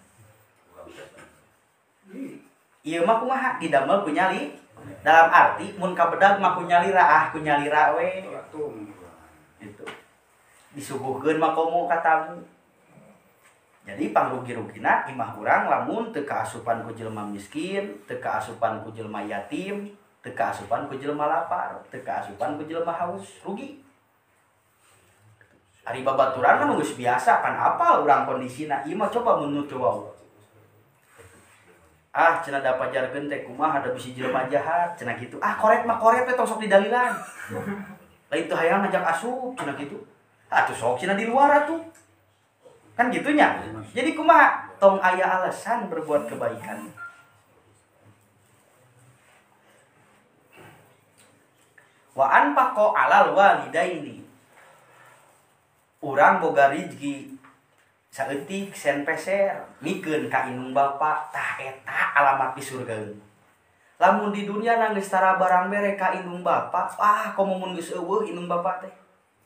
Speaker 3: ieu mah kumaha didamel ku nyali dalam arti mun ka bedag mah ku nyalira ah ku nyalira we gitu disuguhkeun mah komo ka tamu. Jadi pangrugi-rugina imah urang lamun teu kaasupan ku jelema miskin, teu kaasupan ku jelema yatim, teu kaasupan ku jelema lapar, teu kaasupan ku jelema haus, rugi. Ari babaturan mah geus biasa kan apal urang kondisina, ieu mah coba mun teu wau. Ah cenah da pajarkeun teh kumaha ada bisi jelema jahat, cenah kitu. Ah koret mah koret teh tong sok didalilan. Lain teu hayang ngajak asup cenah kitu. Ah tuh sok cenah di luar atuh. Kan gitunya. Jadi kumaha tong aya alasan berbuat kebaikan. Wa anfaqo alal walidaini. Urang boga rezeki saeutik sen peser mikeun ka indung bapa tah eta alamat di surga. Lamun di dunia na geus tara barang bere ka indung bapa, ah komo mun geus eueuh indung bapa teh.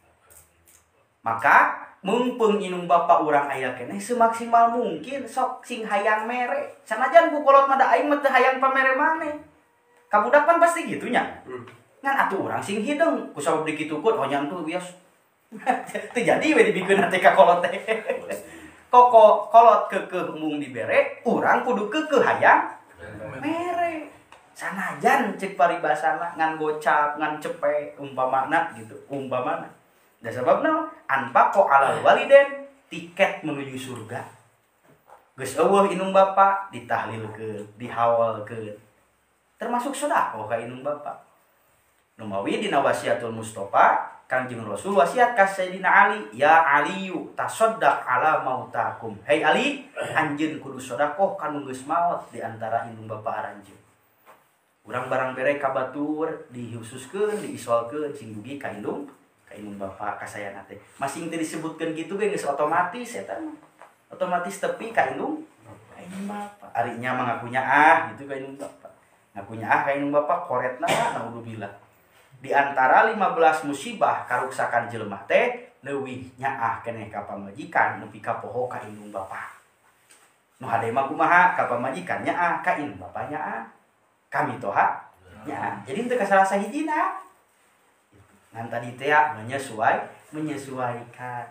Speaker 3: Maka mumpung indung bapa urang aya keneh semaksimal mungkin sok sing hayang mere. Sanajan ku kolot mah da aing mah teu hayang pamere maneh. Kabudak pan pasti gitunya. Hmm. Ngan atuh urang sing hideung ku sabab dikitukeun hoyang tuh bias. Teu jadi we dibikeun teh ka kolot teh. Koko kolot keukeuh mung dibere, urang kudu keukeuh hayang mere. Sanajan cek paribasana ngan gocap, ngan cepe umpamana gitu, umpamana. Da sababna anfaqo alal waliden tiket menuju surga. Geus eueuh indung bapa ditahlilkeun, dihawalkeun. Termasuk sedekah ka indung bapa. Nu mawi dina wasiatul Mustofa, Kangjeng Rasul wasiat ka Sayyidina Ali, ya Aliyu tasaddaq ala mautakum. Hei Ali, anjeun kudu sedekah kanu geus maot di antara indung bapa aranjeun. Urang barang bere ka batur dihususkeun, diisolkeun sing dugi ka indung ka indung bapa kasayana teh. Masing teu disebutkeun kitu ge geus otomatis eta mah. Otomatis tepi ka indung ka indung bapa. Ari nya mah ngakunya ah gitu ka indung bapa. Ngakunya ah ka indung bapa koretna naudzubillah. Di antara lima belas musibah karuksakan jelema teh leuwih nyaah keneh ka pamajikan nepi ka poho ka indung bapa. Nu hade mah kumaha ka pamajikan nyaah ka indung bapa nyaah. Kami toha nyaah. Jadi teu kasalah sahijina. Ngan tadi teh menyesuai menyesuaikan.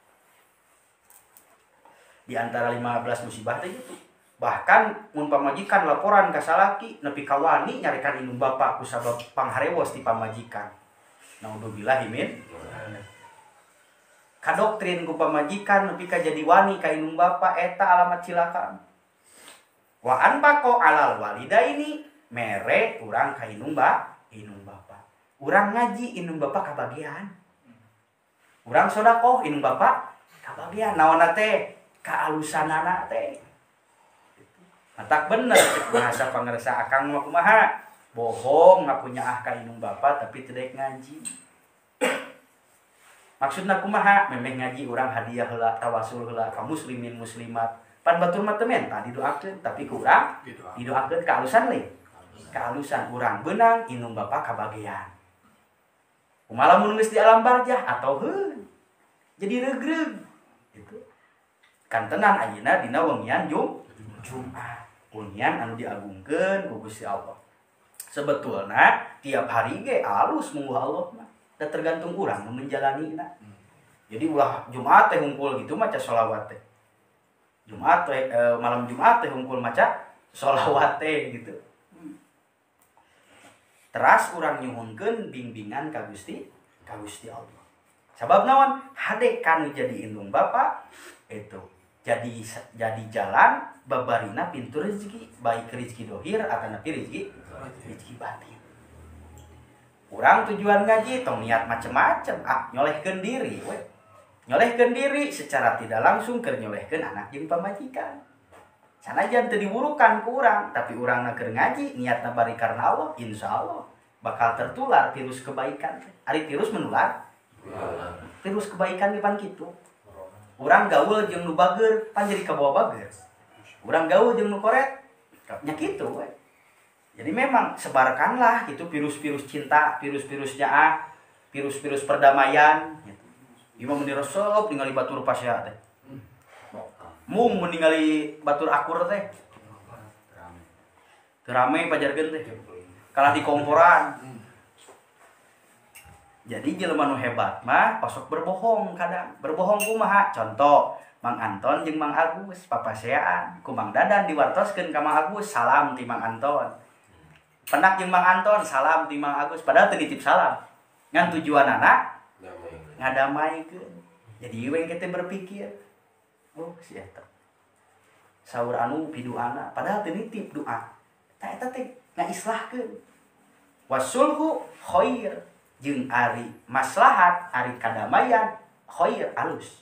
Speaker 3: Di antara lima belas musibah teh gitu. Bahkan mun pamajikan laporan ka salaki nepi ka wani nyarekan indung bapa kusabab pangharewos ti pamajikan. Naudzubillah min. kadoktrin ku pamajikan nepi ka jadi wani ka indung bapa eta alamat cilaka. Wa anfaqo alal walidaini mere urang ka indung ba indung bapa. Urang ngaji indung bapa kabagian. Urang sedekah indung bapa kabagian. Naonna teh kaalusanana teh. Matak bener bahasa pangersa akang mah kumaha? Bohong ngakunya ah ka indung bapa tapi teu daek ngaji. Maksudna kumaha? Memeh ngaji urang hadiah heula tawasul heula ka muslimin muslimat. Pan batur mah teu menta didoakeun tapi ku urang didoakeun kaalusan leuy. Kaalusan urang beunang indung bapa kabagian. Kumaha lamun geus di alam barjah atau heun. Jadi regreg. Gitu. Kan tenan ayeuna dina wengian Jum Jumat. Wengian anu diagungkeun ku Gusti Allah. Sebetulna tiap hari ge alus mungguh Allah mah. Da tergantung urang nu menjalanina. Jadi ulah Jumat teh hungkul gitu maca sholawat teh. Jumat teh e, malam Jumat teh hungkul maca sholawat teh gitu. Teras urang nyuhunkeun bimbingan ka Gusti ka Gusti Allah. Sabab naon? Hade kanu jadi indung bapa itu jadi jadi jalan babarina pintu rezeki baik rezeki dohir atau napi rezeki rezeki batin. Urang tujuan ngaji tong niat macem-macem ah nyolehkeun diri we. Nyolehkeun diri secara tidak langsung keur nyolehkeun anak jeung pamajikan. Sanajan teu diburukan ku urang, tapi urang keur ngaji niatna bari karna Allah, insyaallah bakal tertular virus kebaikan. Ari virus menular. Virus kebaikan di pan kitu. Urang gaul jeung nu bageur pan jadi kabawa bageur. Urang gaul jeung nu koret nya kitu we. Jadi memang sebarkanlah itu virus-virus cinta, virus-virusnya ah, virus-virus perdamaian gitu. Ieu mah mun diresep ningali batur pasya teh. Mung mun ningali batur akur teh. Teu rame pajarkeun teh. Kalah di komporan. Jadi jelema nu hebat mah pasok berbohong kadang. Berbohong kumaha? Contoh, Mang Anton jeung Mang Agus papaseaan, ku Mang Dadan diwartoskeun ka Mang Agus, salam ti Mang Anton. Penak jeung Mang Anton, salam ti Mang Agus, padahal teu nitip salam. Ngan tujuanana ngadamaikeun. Jadi we kita berpikir, oh si eta. Saur anu piduana, padahal teu nitip doa. Tah eta teh ngaislahkeun. Wasulhu khair, jeung ari maslahat, ari kadamaian khair alus.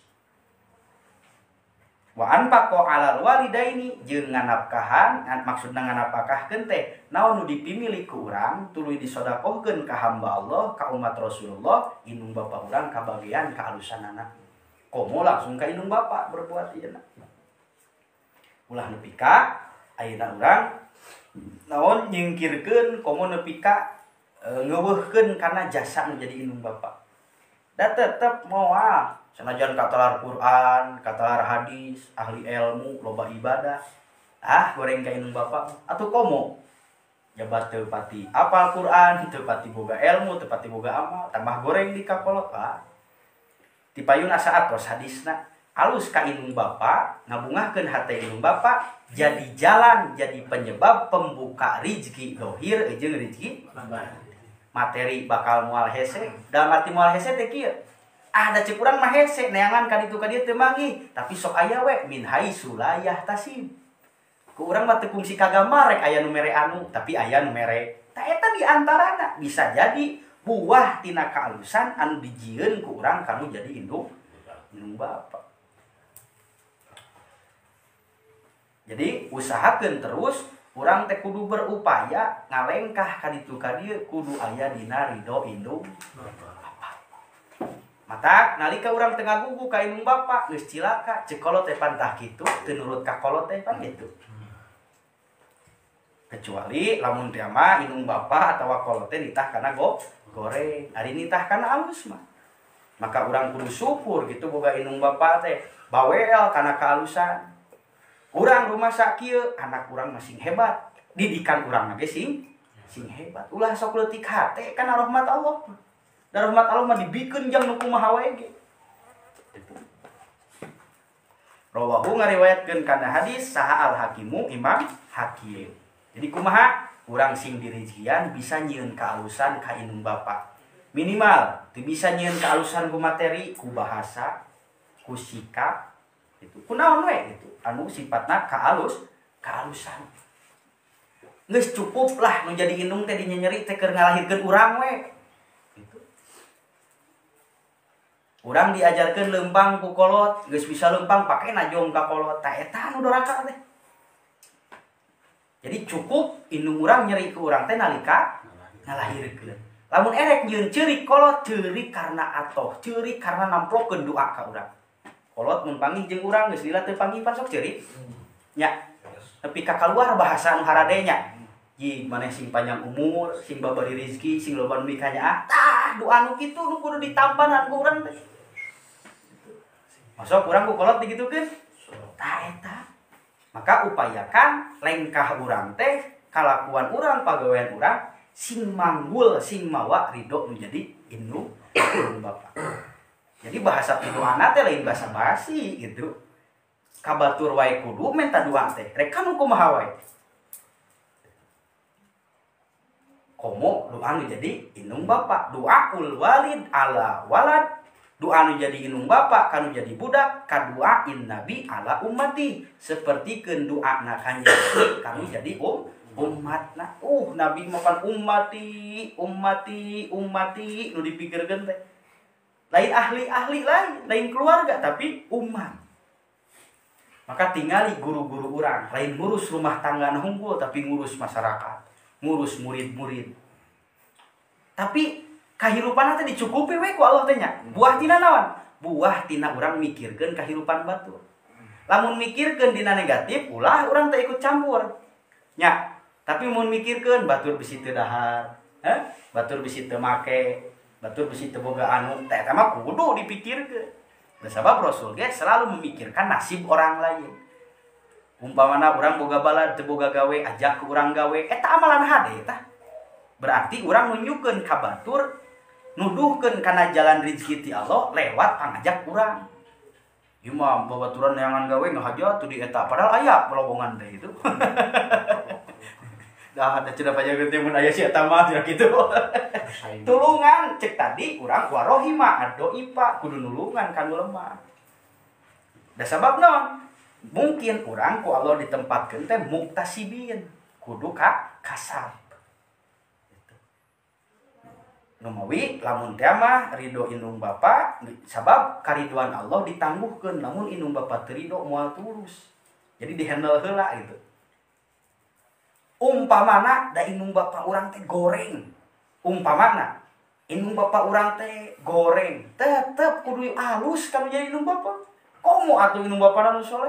Speaker 3: Wa anfaqo alal walidaini jeung nganapkahan, maksudna nganapkahkeun teh naon nu dipimili ku urang tuluy disodakohkeun ka hamba Allah, ka umat Rasulullah, indung bapa urang kabagian kaalusanana. Komo langsung ka indung bapa berbuat ieu. Ulah nepi ka ayeuna urang naon nyingkirkeun komo nepi ka e, ngeuweuhkeun kana jasa nu jadi indung bapa. Da tetep moal sanajan katalar Quran, katalar hadis, ahli ilmu, loba ibadah. Ah, goreng ka indung bapa atuh komo. Jabat teu pati apal Quran, teu pati boga ilmu, teu pati boga amal, tambah goreng di kakolot ah. Ti payun asa atos hadisna, alus ka indung bapa, ngabungahkeun hate indung bapa, jadi jalan, jadi penyebab pembuka rezeki dohir jeung rezeki materi bakal moal hese. Dalam arti moal hese teh kieu. Ah da cek urang mah hese neangan ka ditu ka dieu teu manggih, tapi sok aya we min haitsu la yahtasib. Ku urang mah teu kungsi kagambar rek aya nu mere anu, tapi aya nu mere. Tah eta di antarana bisa jadi buah tina kaalusan anu dijieun ku urang kanu jadi indung indung bapa. Jadi usahakeun terus urang teh kudu berupaya ngalengkah ka ditu ka dieu kudu aya dina ridho indung bapa. Matak nalika urang teu ngagugu ka indung bapa geus cilaka, ceuk kolot teh pantah kitu, teu nurut ka kolot teh pan kitu. Kecuali lamun teh mah indung bapa atawa kolot teh nitah kana go goreng, ari nitah kana alus mah. Maka urang kudu syukur gitu boga indung bapa teh bawel kana kaalusan. Urang rumah sakieu anak urang masing hebat, didikan urang ge sing sing hebat. Ulah sok leutik hate kana rahmat Allah. Dan rahmat Allah mah dibikeun jang nu kumaha wae ge. Rawahu ngariwayatkeun kana hadis saha al-Hakimu Imam Hakim. Jadi kumaha? Urang sing dirijian bisa nyieun kaalusan ka indung bapa. Minimal teu bisa nyieun kaalusan ku materi, ku bahasa, ku sikap itu kunaon we gitu anu sifatna kaalus kaalusan geus cukup lah nu jadi indung teh dinya nyeri teh keur ngalahirkeun urang we gitu. Urang diajarkeun leumpang ku kolot geus bisa leumpang pake najong ka kolot tah eta anu doraka teh. Jadi cukup indung urang nyeri ke urang teh nalika ngalahirkeun. Lamun erek nyieun ceurik kolot ceurik karena atoh, ceurik karena namplokeun doa ka urang. Kolot mun panggih jeung urang geus lila teu panggih pan sok ceurik. Nya. Tapi ka kaluar bahasa anu harade nya. Ji maneh sing panjang umur, sing babari rezeki, sing loba nu mikanya tah doa nu kitu nu kudu ditambahan ku urang teh. Masuk urang ku kolot digitukeun. Tah eta. Maka upayakan lengkah urang teh, kalakuan urang, pagawean urang sing manggul, sing mawa ridho nu jadi indung indung bapa. Jadi bahasa pidoana teh lain bahasa basi gitu. Kabatur wae kudu menta doa teh. Rek kanu kumaha wae. Komo doa nu jadi indung bapa. Doaul walid ala walad. Doa nu jadi indung bapa kanu jadi budak kaduain nabi ala ummati. Sapertikeun doana kanjeng kanu jadi um umatna. Uh nabi makan ummati, ummati, ummati nu dipikirkeun teh. Lain ahli-ahli lain, lain keluarga tapi umat. Maka tinggali guru-guru urang, lain ngurus rumah tangga unggul tapi ngurus masyarakat, ngurus murid-murid. Tapi kahirupan teh dicukupi we ku Allah teh nya. Buah tina naon? Buah tina urang mikirkeun kahirupan batur. Lamun mikirkeun dina negatif, ulah urang teh ikut campur. Nya, tapi mun mikirkeun batur bisi teu dahar, heh? Batur bisi teu make, batur bisi teu boga anu, teh eta mah kudu dipikirkeun. Sebab Rasul ge selalu memikirkan nasib orang lain. Umpamana urang boga bala teu boga gawe, ajak ke urang gawe, eta amalan hade tah. Berarti urang nunjukkeun ka batur nuduhkeun kana jalan rezeki ti Allah lewat pangajak urang. Ieu mah babaturan neangan gawe ngahaja tuh di eta padahal aya pelobongan teh itu. Dah ada cenah pajageun teh mun aya si eta mah cenah kitu. Tulungan cek tadi urang warohima adoipa kudu nulungan kanu lemah. Da sabab naon? Mungkin urang ku Allah ditempatkeun teh muktasibin, kudu ka kasab. Gitu. Nu mawi lamun teh mah ridho indung bapa, sabab kariduan Allah ditangguhkeun lamun indung bapa teu ridho moal tulus. Jadi dihandle heula gitu. Umpamana da indung bapa urang teh goreng. Umpamana indung bapa urang teh goreng, tetep kudu alus kanu jadi indung bapa. Komo atuh indung bapa nu soleh.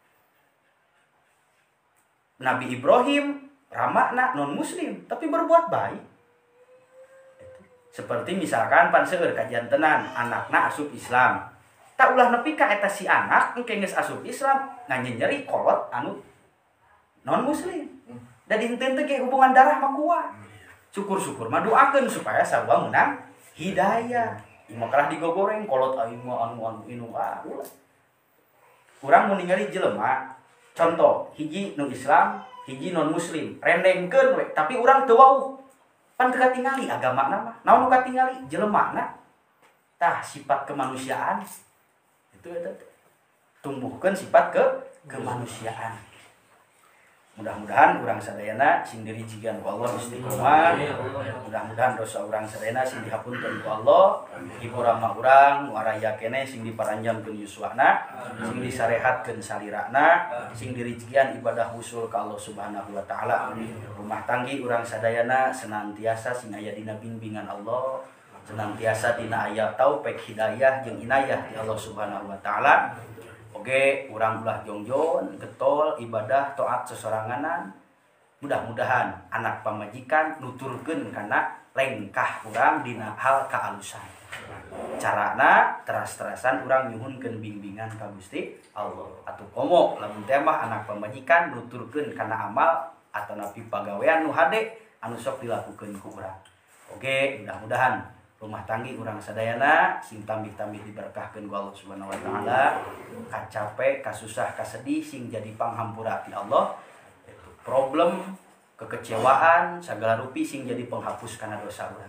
Speaker 3: Nabi Ibrahim ramana non muslim tapi berbuat baik. Seperti misalkan pan seueur kajantenan anakna asup Islam. Tak ulah nepi ka eta si anak engke geus asup Islam nganyenyeri kolot anu non muslim. Da dinten teh ge hubungan darah mah kuat. Syukur-syukur mah doakeun supaya sarua menang hidayah. Ieu kalah digogoreng kolot aing mah anu anu inu ah. Urang mun ningali jelema, contoh hiji nu Islam, hiji non muslim, rendengkeun we, tapi urang teu wauh. Pan teu katingali agamana mah. Naon nu katingali? Jelemana. Tah sifat kemanusiaan. Itu eta tumbuhkeun sifat ke kemanusiaan. Mudah-mudahan urang sadayana sing dirijigan ku Allah istiqomah. Mudah-mudahan dosa urang sadayana sing dihapunkeun ku Allah. Hiburan mah urang waraya keneh sing diparanjangkeun yuswana, sing disarehatkeun salirana, sing dirijigan ibadah usul ka Allah Subhanahu wa taala. Rumah tanggi urang sadayana senantiasa sing aya dina bimbingan Allah, senantiasa dina aya taufik hidayah jeung inayah di Allah Subhanahu wa taala. Oge urang ulah jongjon getol ibadah taat sesoranganan. Mudah-mudahan anak pamajikan nuturkeun kana lengkah urang dina hal kaalusan. Carana teras-terasan urang nyuhunkeun bimbingan ka Gusti Allah. Atuh komo lamun teh mah anak pamajikan nuturkeun kana amal atau napi pagawean nu hade anu sok dilakukeun ku urang. Oge mudah-mudahan rumah tanggi urang sadayana sing tambih-tambih diberkahkeun ku Allah Subhanahu wa taala, kacape, kasusah, kasedih sing jadi panghampura ti Allah. Problem, kekecewaan, sagala rupi sing jadi penghapus kana dosa urang.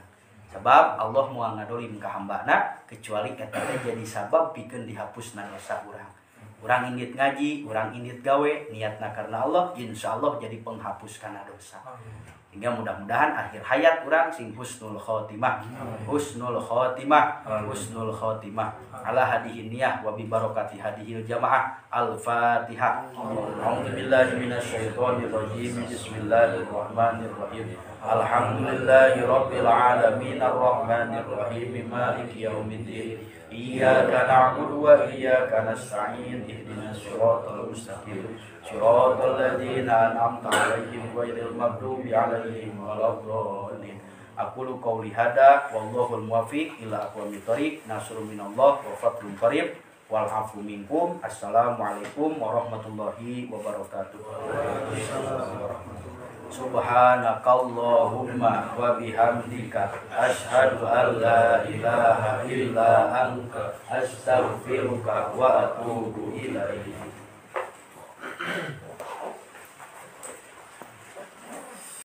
Speaker 3: Sebab Allah moal ngadolim ka hambana kecuali eta teh jadi sabab pikeun dihapusna dosa urang. Urang indit ngaji, urang indit gawe, niatna karena Allah, insyaallah jadi penghapus kana dosa. Hingga mudah-mudahan akhir hayat urang sing husnul khotimah. Husnul khotimah, husnul khotimah. Ala hadihin niyah wa bi barakati hadihil jamaah. Al-Fatihah. A'udzubillahi minasyaitonir rajim. Bismillahirrahmanirrahim. Alhamdulillahi rabbil alamin arrahmanir rahim maliki yaumiddin. Iyyaka na'budu wa iyyaka nasta'in. Ihdinas siratal mustaqim. Siratal ladzina an'amta 'alaihim ghairil maghdubi 'alaihim waladdallin. Aqulu qouli hada wallahul muwaffiq ila aqwamit thoriq. Nasrun minallah wa fadlun qarib. Wal 'afwu minkum. Assalamualaikum warahmatullahi wabarakatuh. Subhanakallahumma wa bihamdika asyhadu an la ilaha illa anta astaghfiruka wa atubu ilaik.